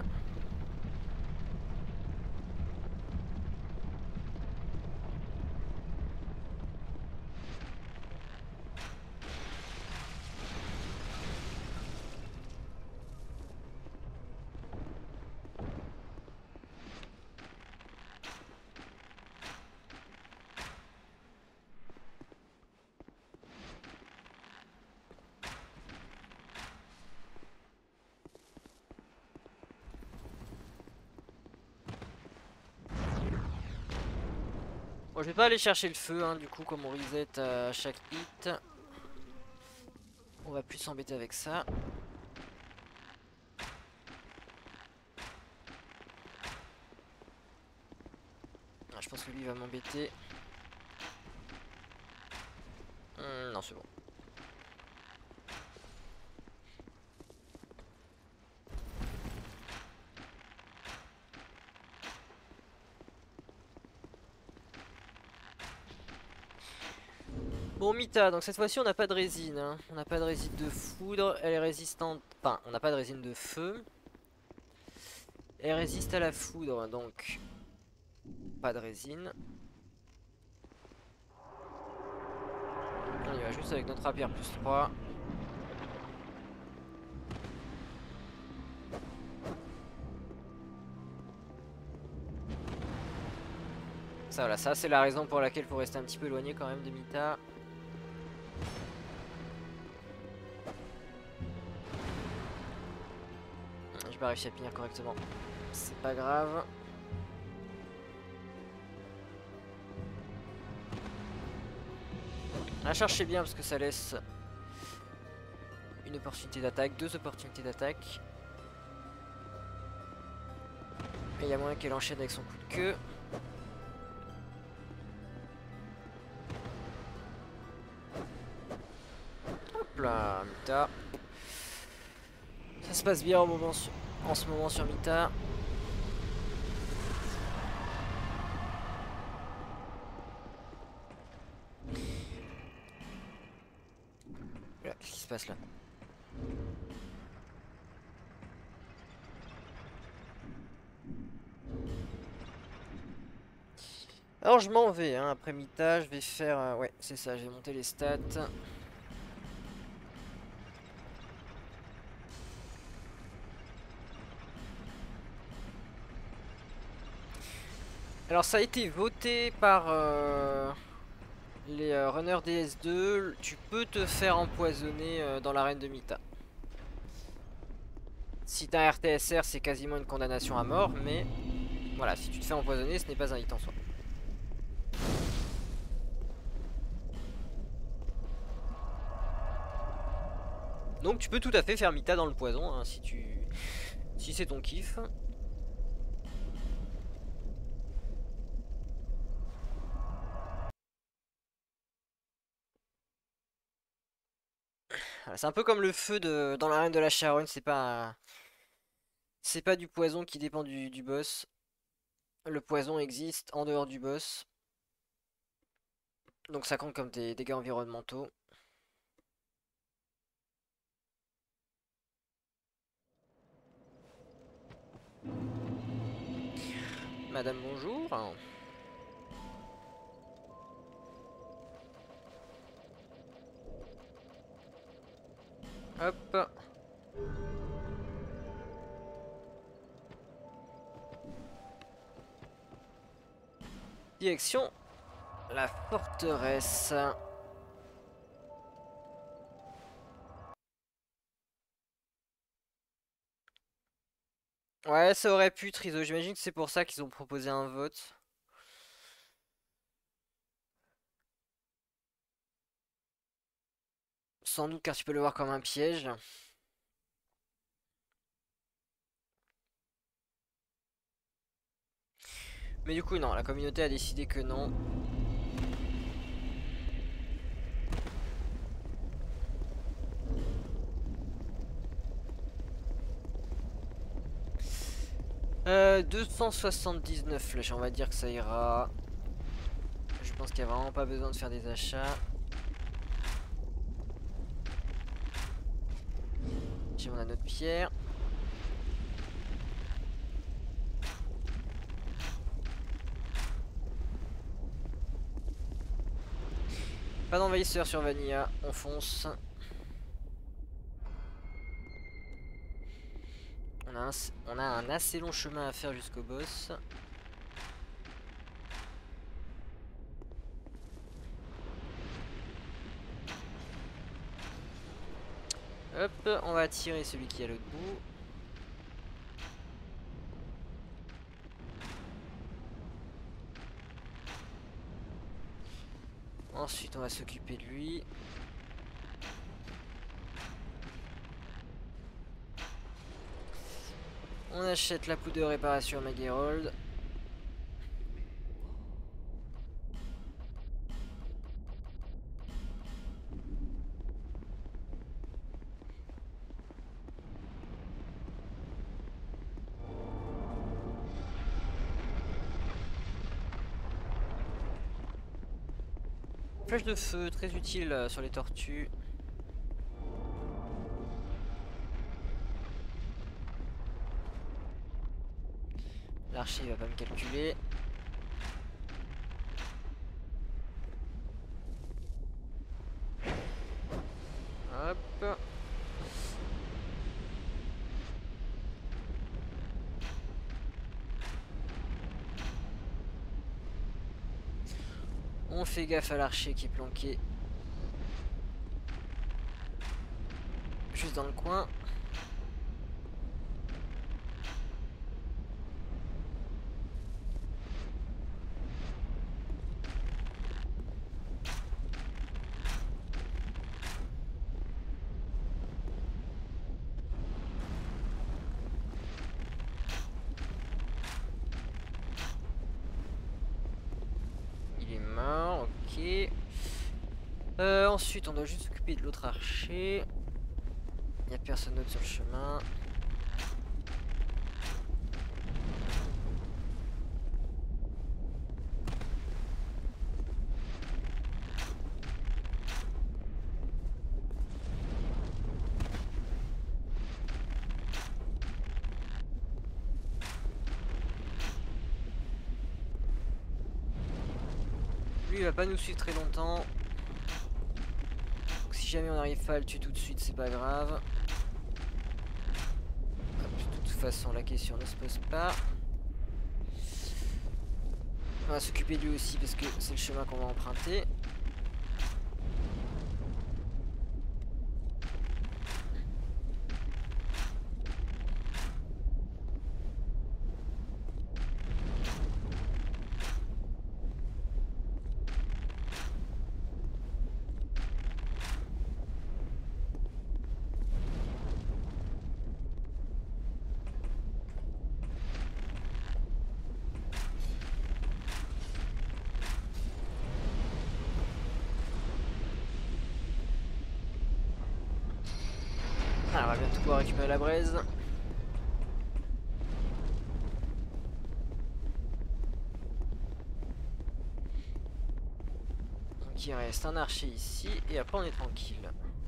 Bon, je vais pas aller chercher le feu, hein, du coup, comme on reset à chaque hit. On va plus s'embêter avec ça. Ah, je pense que lui va m'embêter. Non, c'est bon. Bon, Mita, donc cette fois-ci on n'a pas de résine, hein. On n'a pas de résine de foudre, elle est résistante, enfin on n'a pas de résine de feu. Elle résiste à la foudre, donc pas de résine. On y va juste avec notre rapière plus 3. Ça voilà, ça c'est la raison pour laquelle il faut rester un petit peu éloigné quand même de Mita. J'ai pas réussi à finir correctement. C'est pas grave. La charge c'est bien parce que ça laisse une opportunité d'attaque, deux opportunités d'attaque. Et il y a moyen qu'elle enchaîne avec son coup de queue. Hop là, Mita. Ça se passe bien au moment en ce moment sur Mita. Qu'est-ce qui se passe là? Alors je m'en vais, hein, après Mita, je vais faire... ouais, c'est ça, je vais monter les stats. Alors ça a été voté par les runners DS2, tu peux te faire empoisonner dans l'arène de Mita. Si t'as un RTSR, c'est quasiment une condamnation à mort, mais voilà, si tu te fais empoisonner, ce n'est pas un hit en soi. Donc tu peux tout à fait faire Mita dans le poison, hein, si c'est ton kiff. Voilà, c'est un peu comme le feu dans l'arène de la Charogne, c'est pas du poison qui dépend du boss. Le poison existe en dehors du boss. Donc ça compte comme des dégâts environnementaux. Madame, bonjour. Hop. Direction la forteresse. Ouais, ça aurait pu, Triso. J'imagine que c'est pour ça qu'ils ont proposé un vote. Sans doute car tu peux le voir comme un piège. Mais du coup, non, la communauté a décidé que non. Euh, 279 flèches, on va dire que ça ira. Je pense qu'il n'y a vraiment pas besoin de faire des achats. J'ai mon anneau de pierre. Pas d'envahisseur sur Vanilla, on fonce. On a un assez long chemin à faire jusqu'au boss. Hop, on va tirer celui qui est à l'autre bout. Ensuite, on va s'occuper de lui. On achète la poudre de réparation à Magerold. Flèche de feu, très utile sur les tortues. L'archer il va pas me calculer. Hop. On fait gaffe à l'archer qui est planqué juste dans le coin. Il est mort, ok. Ensuite, on doit juste s'occuper de l'autre archer. Il n'y a personne d'autre sur le chemin. lui il va pas nous suivre très longtemps. Donc, si jamais on n'arrive pas à le tuer tout de suite, c'est pas grave. Hop, de toute façon, la question ne se pose pas. On va s'occuper de lui aussi parce que c'est le chemin qu'on va emprunter. Ah, on va bientôt pouvoir récupérer la braise. Donc il reste un archer ici et après on est tranquille.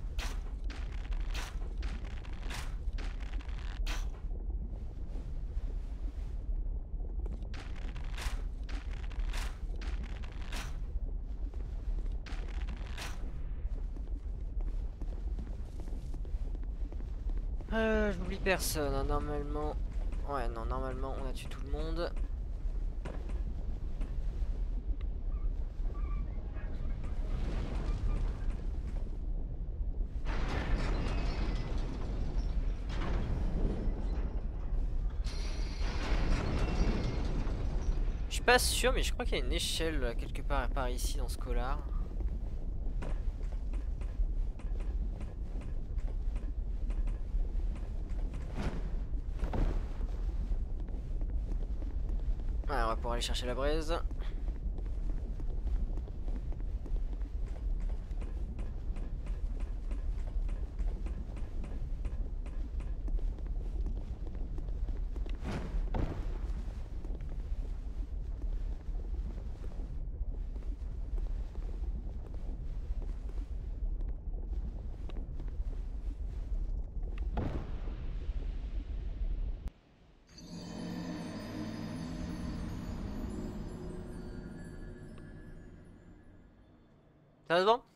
J'oublie personne, hein, normalement. Ouais, non, normalement on a tué tout le monde. Je suis pas sûr, mais je crois qu'il y a une échelle quelque part par ici dans ce collard. Ouais, on va pouvoir aller chercher la braise. Ça va devant?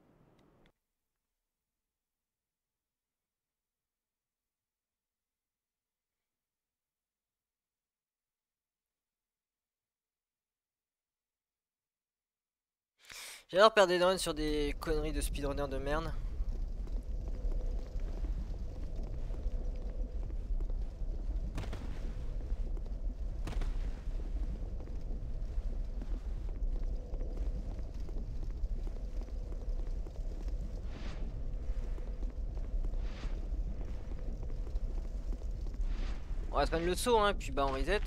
J'adore perdre des drones sur des conneries de speedrunner de merde. On va spam le saut, hein, puis bah on reset.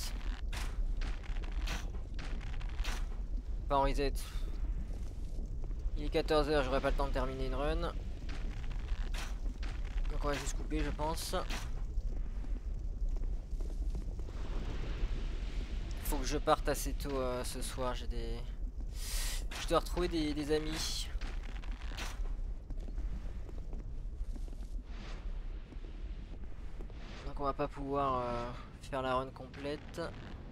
Pas on reset. Il est 14 h, j'aurai pas le temps de terminer une run. Donc on va juste couper, je pense. Faut que je parte assez tôt ce soir, j'ai des... Je dois retrouver des amis. Donc on va pas pouvoir faire la run complète.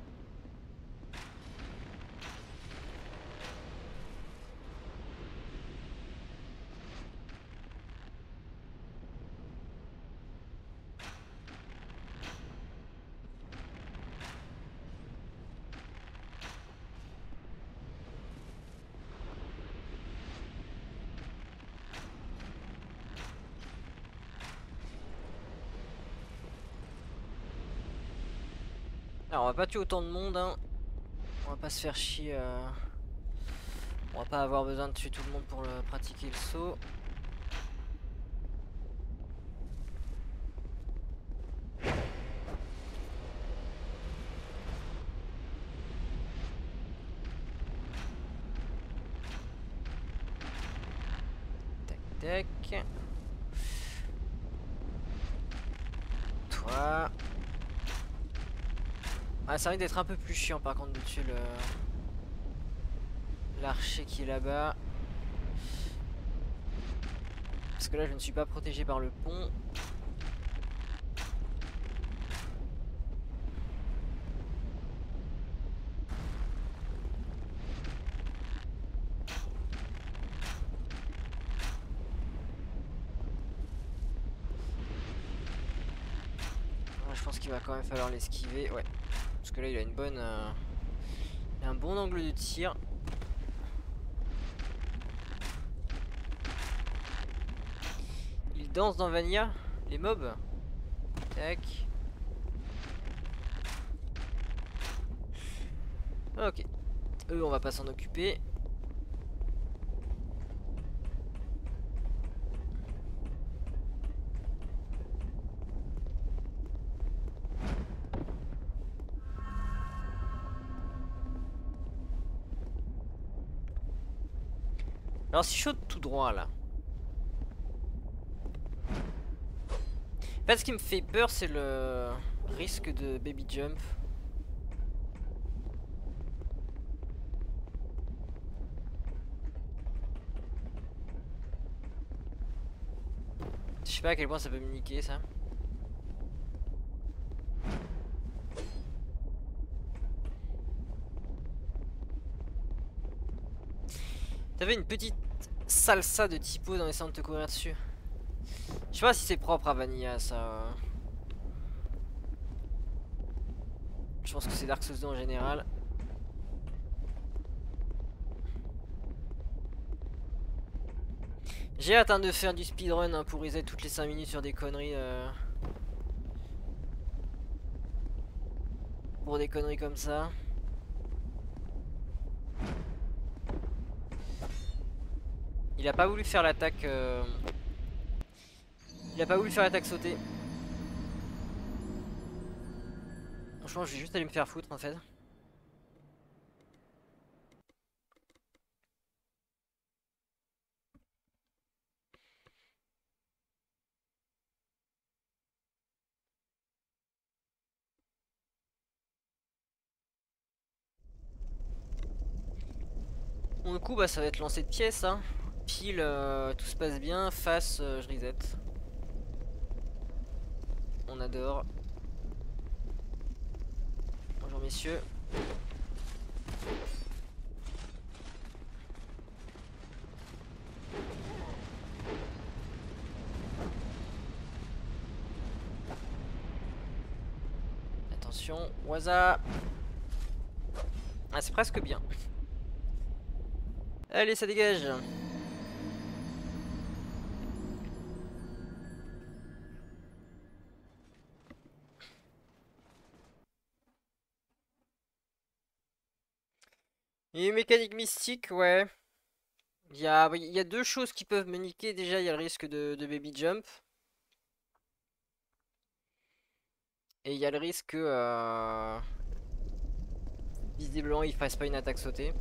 Alors on va pas tuer autant de monde, hein. On va pas se faire chier. On va pas avoir besoin de tuer tout le monde pour pratiquer le saut. Tac tac. Toi. Ah, ça risque d'être un peu plus chiant par contre de tuer l'archer qui est là-bas. Parce que là je ne suis pas protégé par le pont. pense qu'il va quand même falloir l'esquiver. Ouais. Parce que là, il a une bonne... il a un bon angle de tir. Il danse dans Vanilla, les mobs. Tac. Ok. Eux, on va pas s'en occuper. Alors si je saute tout droit là. En fait ce qui me fait peur c'est le risque de baby jump. Je sais pas à quel point ça peut me niquer ça. T'avais une petite salsa de typo dans essayant de te courir dessus. Je sais pas si c'est propre à Vanilla ça. Je pense que c'est Dark Souls 2 en général. J'ai hâte de faire du speedrun hein, pour reset toutes les 5 minutes sur des conneries. Pour des conneries comme ça. Il a pas voulu faire l'attaque. Il a pas voulu faire l'attaque sautée. Franchement, je vais juste aller me faire foutre en fait. Bon, du coup, bah, ça va être lancé de pièces. Hein. Pile, tout se passe bien. Face, je reset. On adore. Bonjour messieurs. Attention, Waza. Ah, c'est presque bien. Allez, ça dégage. Et mécanique mystique, ouais. Il y a deux choses qui peuvent me niquer. Déjà, il y a le risque de baby jump. Et il y a le risque que visiblement il fasse pas une attaque sautée.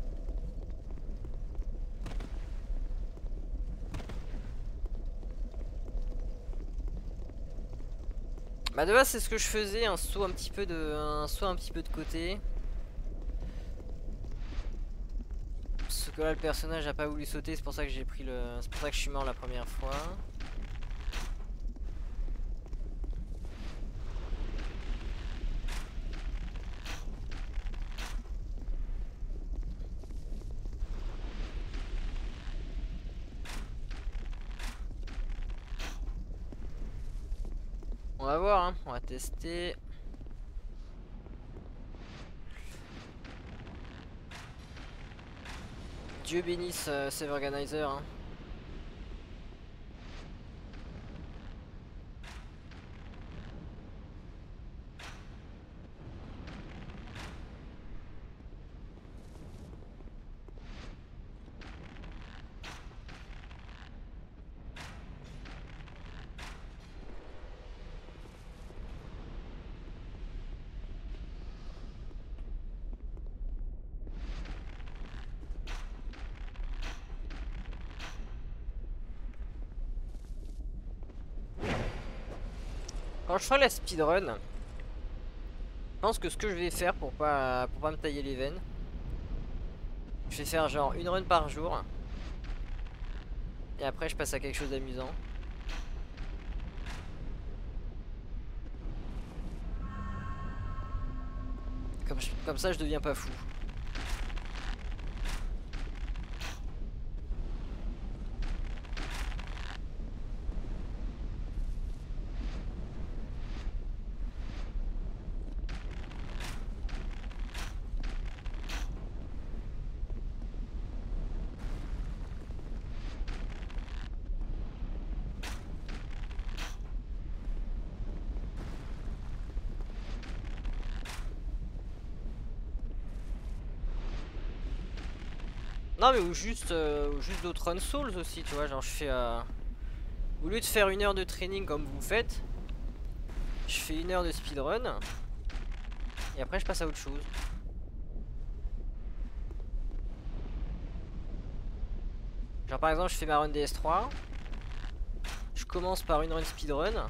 Bah de base c'est ce que je faisais, un saut un petit peu de côté. Parce que là le personnage a pas voulu sauter, c'est pour ça que j'ai pris le. C'est pour ça que je suis mort la première fois. On va voir, hein. On va tester. Dieu bénisse Save Organizer. Hein. Quand je ferai la speedrun, je pense que ce que je vais faire pour pas me tailler les veines, je vais faire genre une run par jour. Et après je passe à quelque chose d'amusant. Comme ça je deviens pas fou. Non mais ou juste d'autres run Souls aussi, tu vois, genre je fais au lieu de faire 1 heure de training comme vous faites, je fais 1 heure de speedrun et après je passe à autre chose. Genre par exemple je fais ma run DS3, je commence par une run speedrun.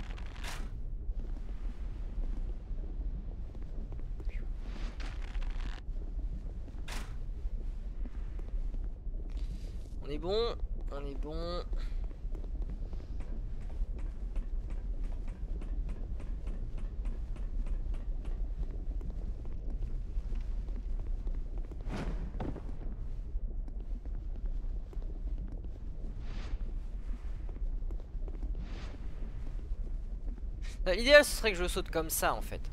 On est bon, on est bon. L'idéal ce serait que je saute comme ça en fait.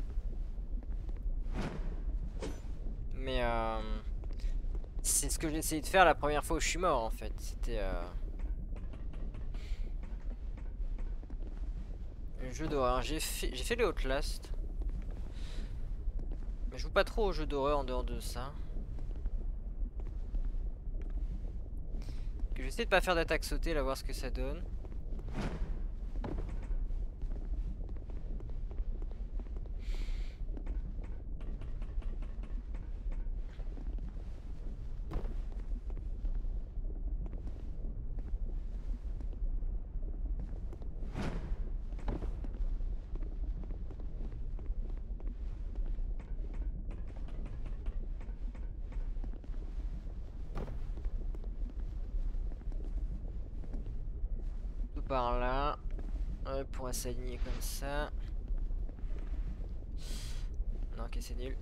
Mais c'est ce que j'ai essayé de faire la première fois où je suis mort en fait. C'était un jeu d'horreur. J'ai fait les Outlast. Mais je joue pas trop aux jeux d'horreur en dehors de ça. Je vais essayer de pas faire d'attaque sautée, là voir ce que ça donne. Tout par là. On va s'aligner comme ça. Non, ok, c'est nul.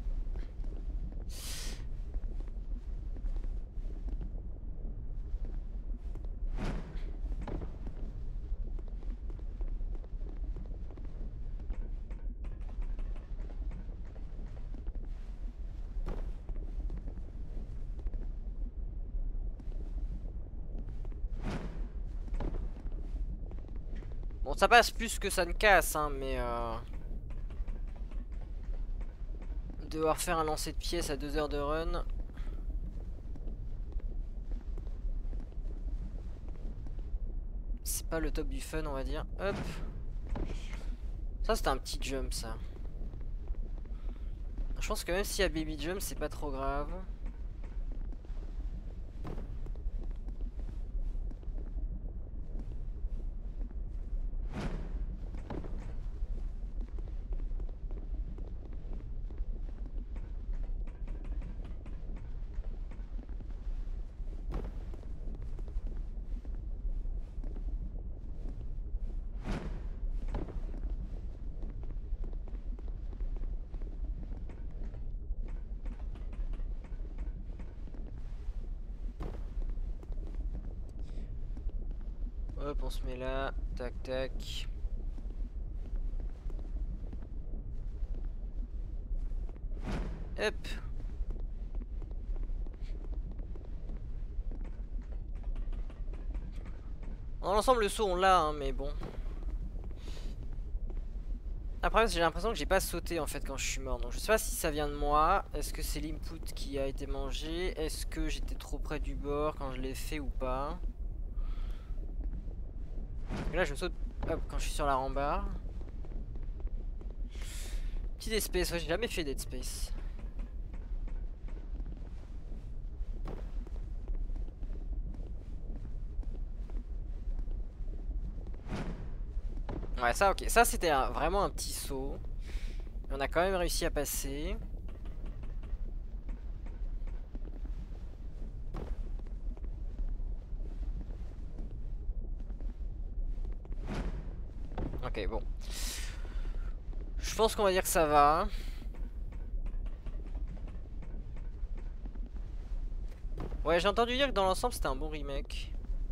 Bon, ça passe plus que ça ne casse, hein, mais devoir faire un lancer de pièces à 2 heures de run. C'est pas le top du fun, on va dire. Hop. Ça, c'était un petit jump, ça. Je pense que même s'il y a baby jump, c'est pas trop grave. Hop, on se met là. Tac, tac. Hop. Dans l'ensemble, le saut, on l'a, hein, mais bon. Après, j'ai l'impression que j'ai pas sauté en fait quand je suis mort. Donc je sais pas si ça vient de moi. Est-ce que c'est l'input qui a été mangé? Est-ce que j'étais trop près du bord quand je l'ai fait ou pas? Et là, je saute hop, quand je suis sur la rambarde. Petit Dead Space, ouais, j'ai jamais fait Dead Space. Ouais, ça, ok. Ça, c'était vraiment un petit saut. On a quand même réussi à passer. Ok, bon. Je pense qu'on va dire que ça va. Ouais, j'ai entendu dire que dans l'ensemble, c'était un bon remake.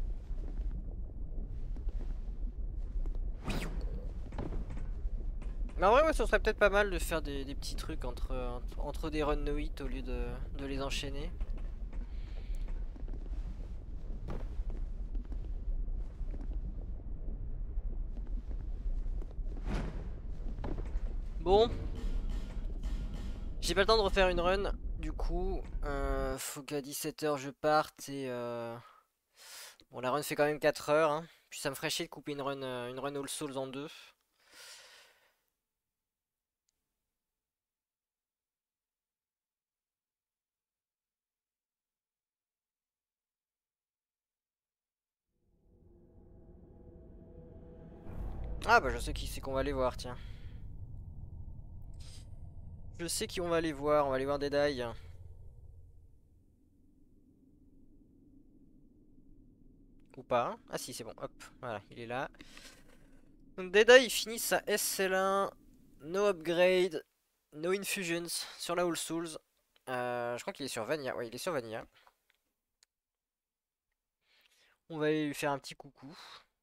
Mais en vrai, ouais, ce serait peut-être pas mal de faire des petits trucs entre des runs no hit au lieu de les enchaîner. Bon. J'ai pas le temps de refaire une run. Du coup, faut qu'à 17h je parte et bon, la run fait quand même 4 heures, hein. Puis ça me ferait chier de couper une run All Souls en deux. Ah bah je sais qui c'est qu'on va aller voir, tiens. Je sais qui on va aller voir Deadeye. Ou pas, hein. Ah si, c'est bon, hop, voilà, il est là. Donc Deadeye, il finit sa SL1, no upgrade, no infusions sur la All Souls. Je crois qu'il est sur Vanilla, ouais, il est sur Vanilla. On va aller lui faire un petit coucou.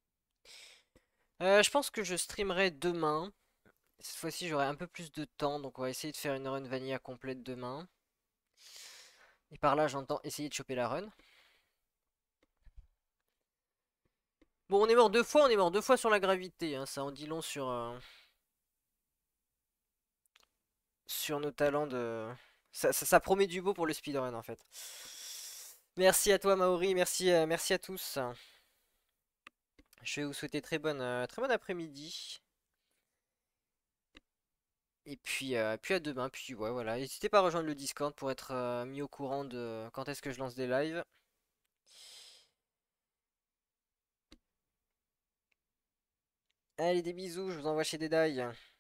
Je pense que je streamerai demain. Cette fois-ci, j'aurai un peu plus de temps, donc on va essayer de faire une run Vanilla complète demain. Et par là, j'entends essayer de choper la run. Bon, on est mort deux fois sur la gravité, hein. Ça en dit long sur nos talents de... Ça promet du beau pour le speedrun, en fait. Merci à toi, Maori, merci à tous. Je vais vous souhaiter très bon après-midi. Et puis à demain. Puis ouais, voilà. N'hésitez pas à rejoindre le Discord pour être mis au courant de quand est-ce que je lance des lives. Allez, des bisous, je vous envoie chez Dedaille.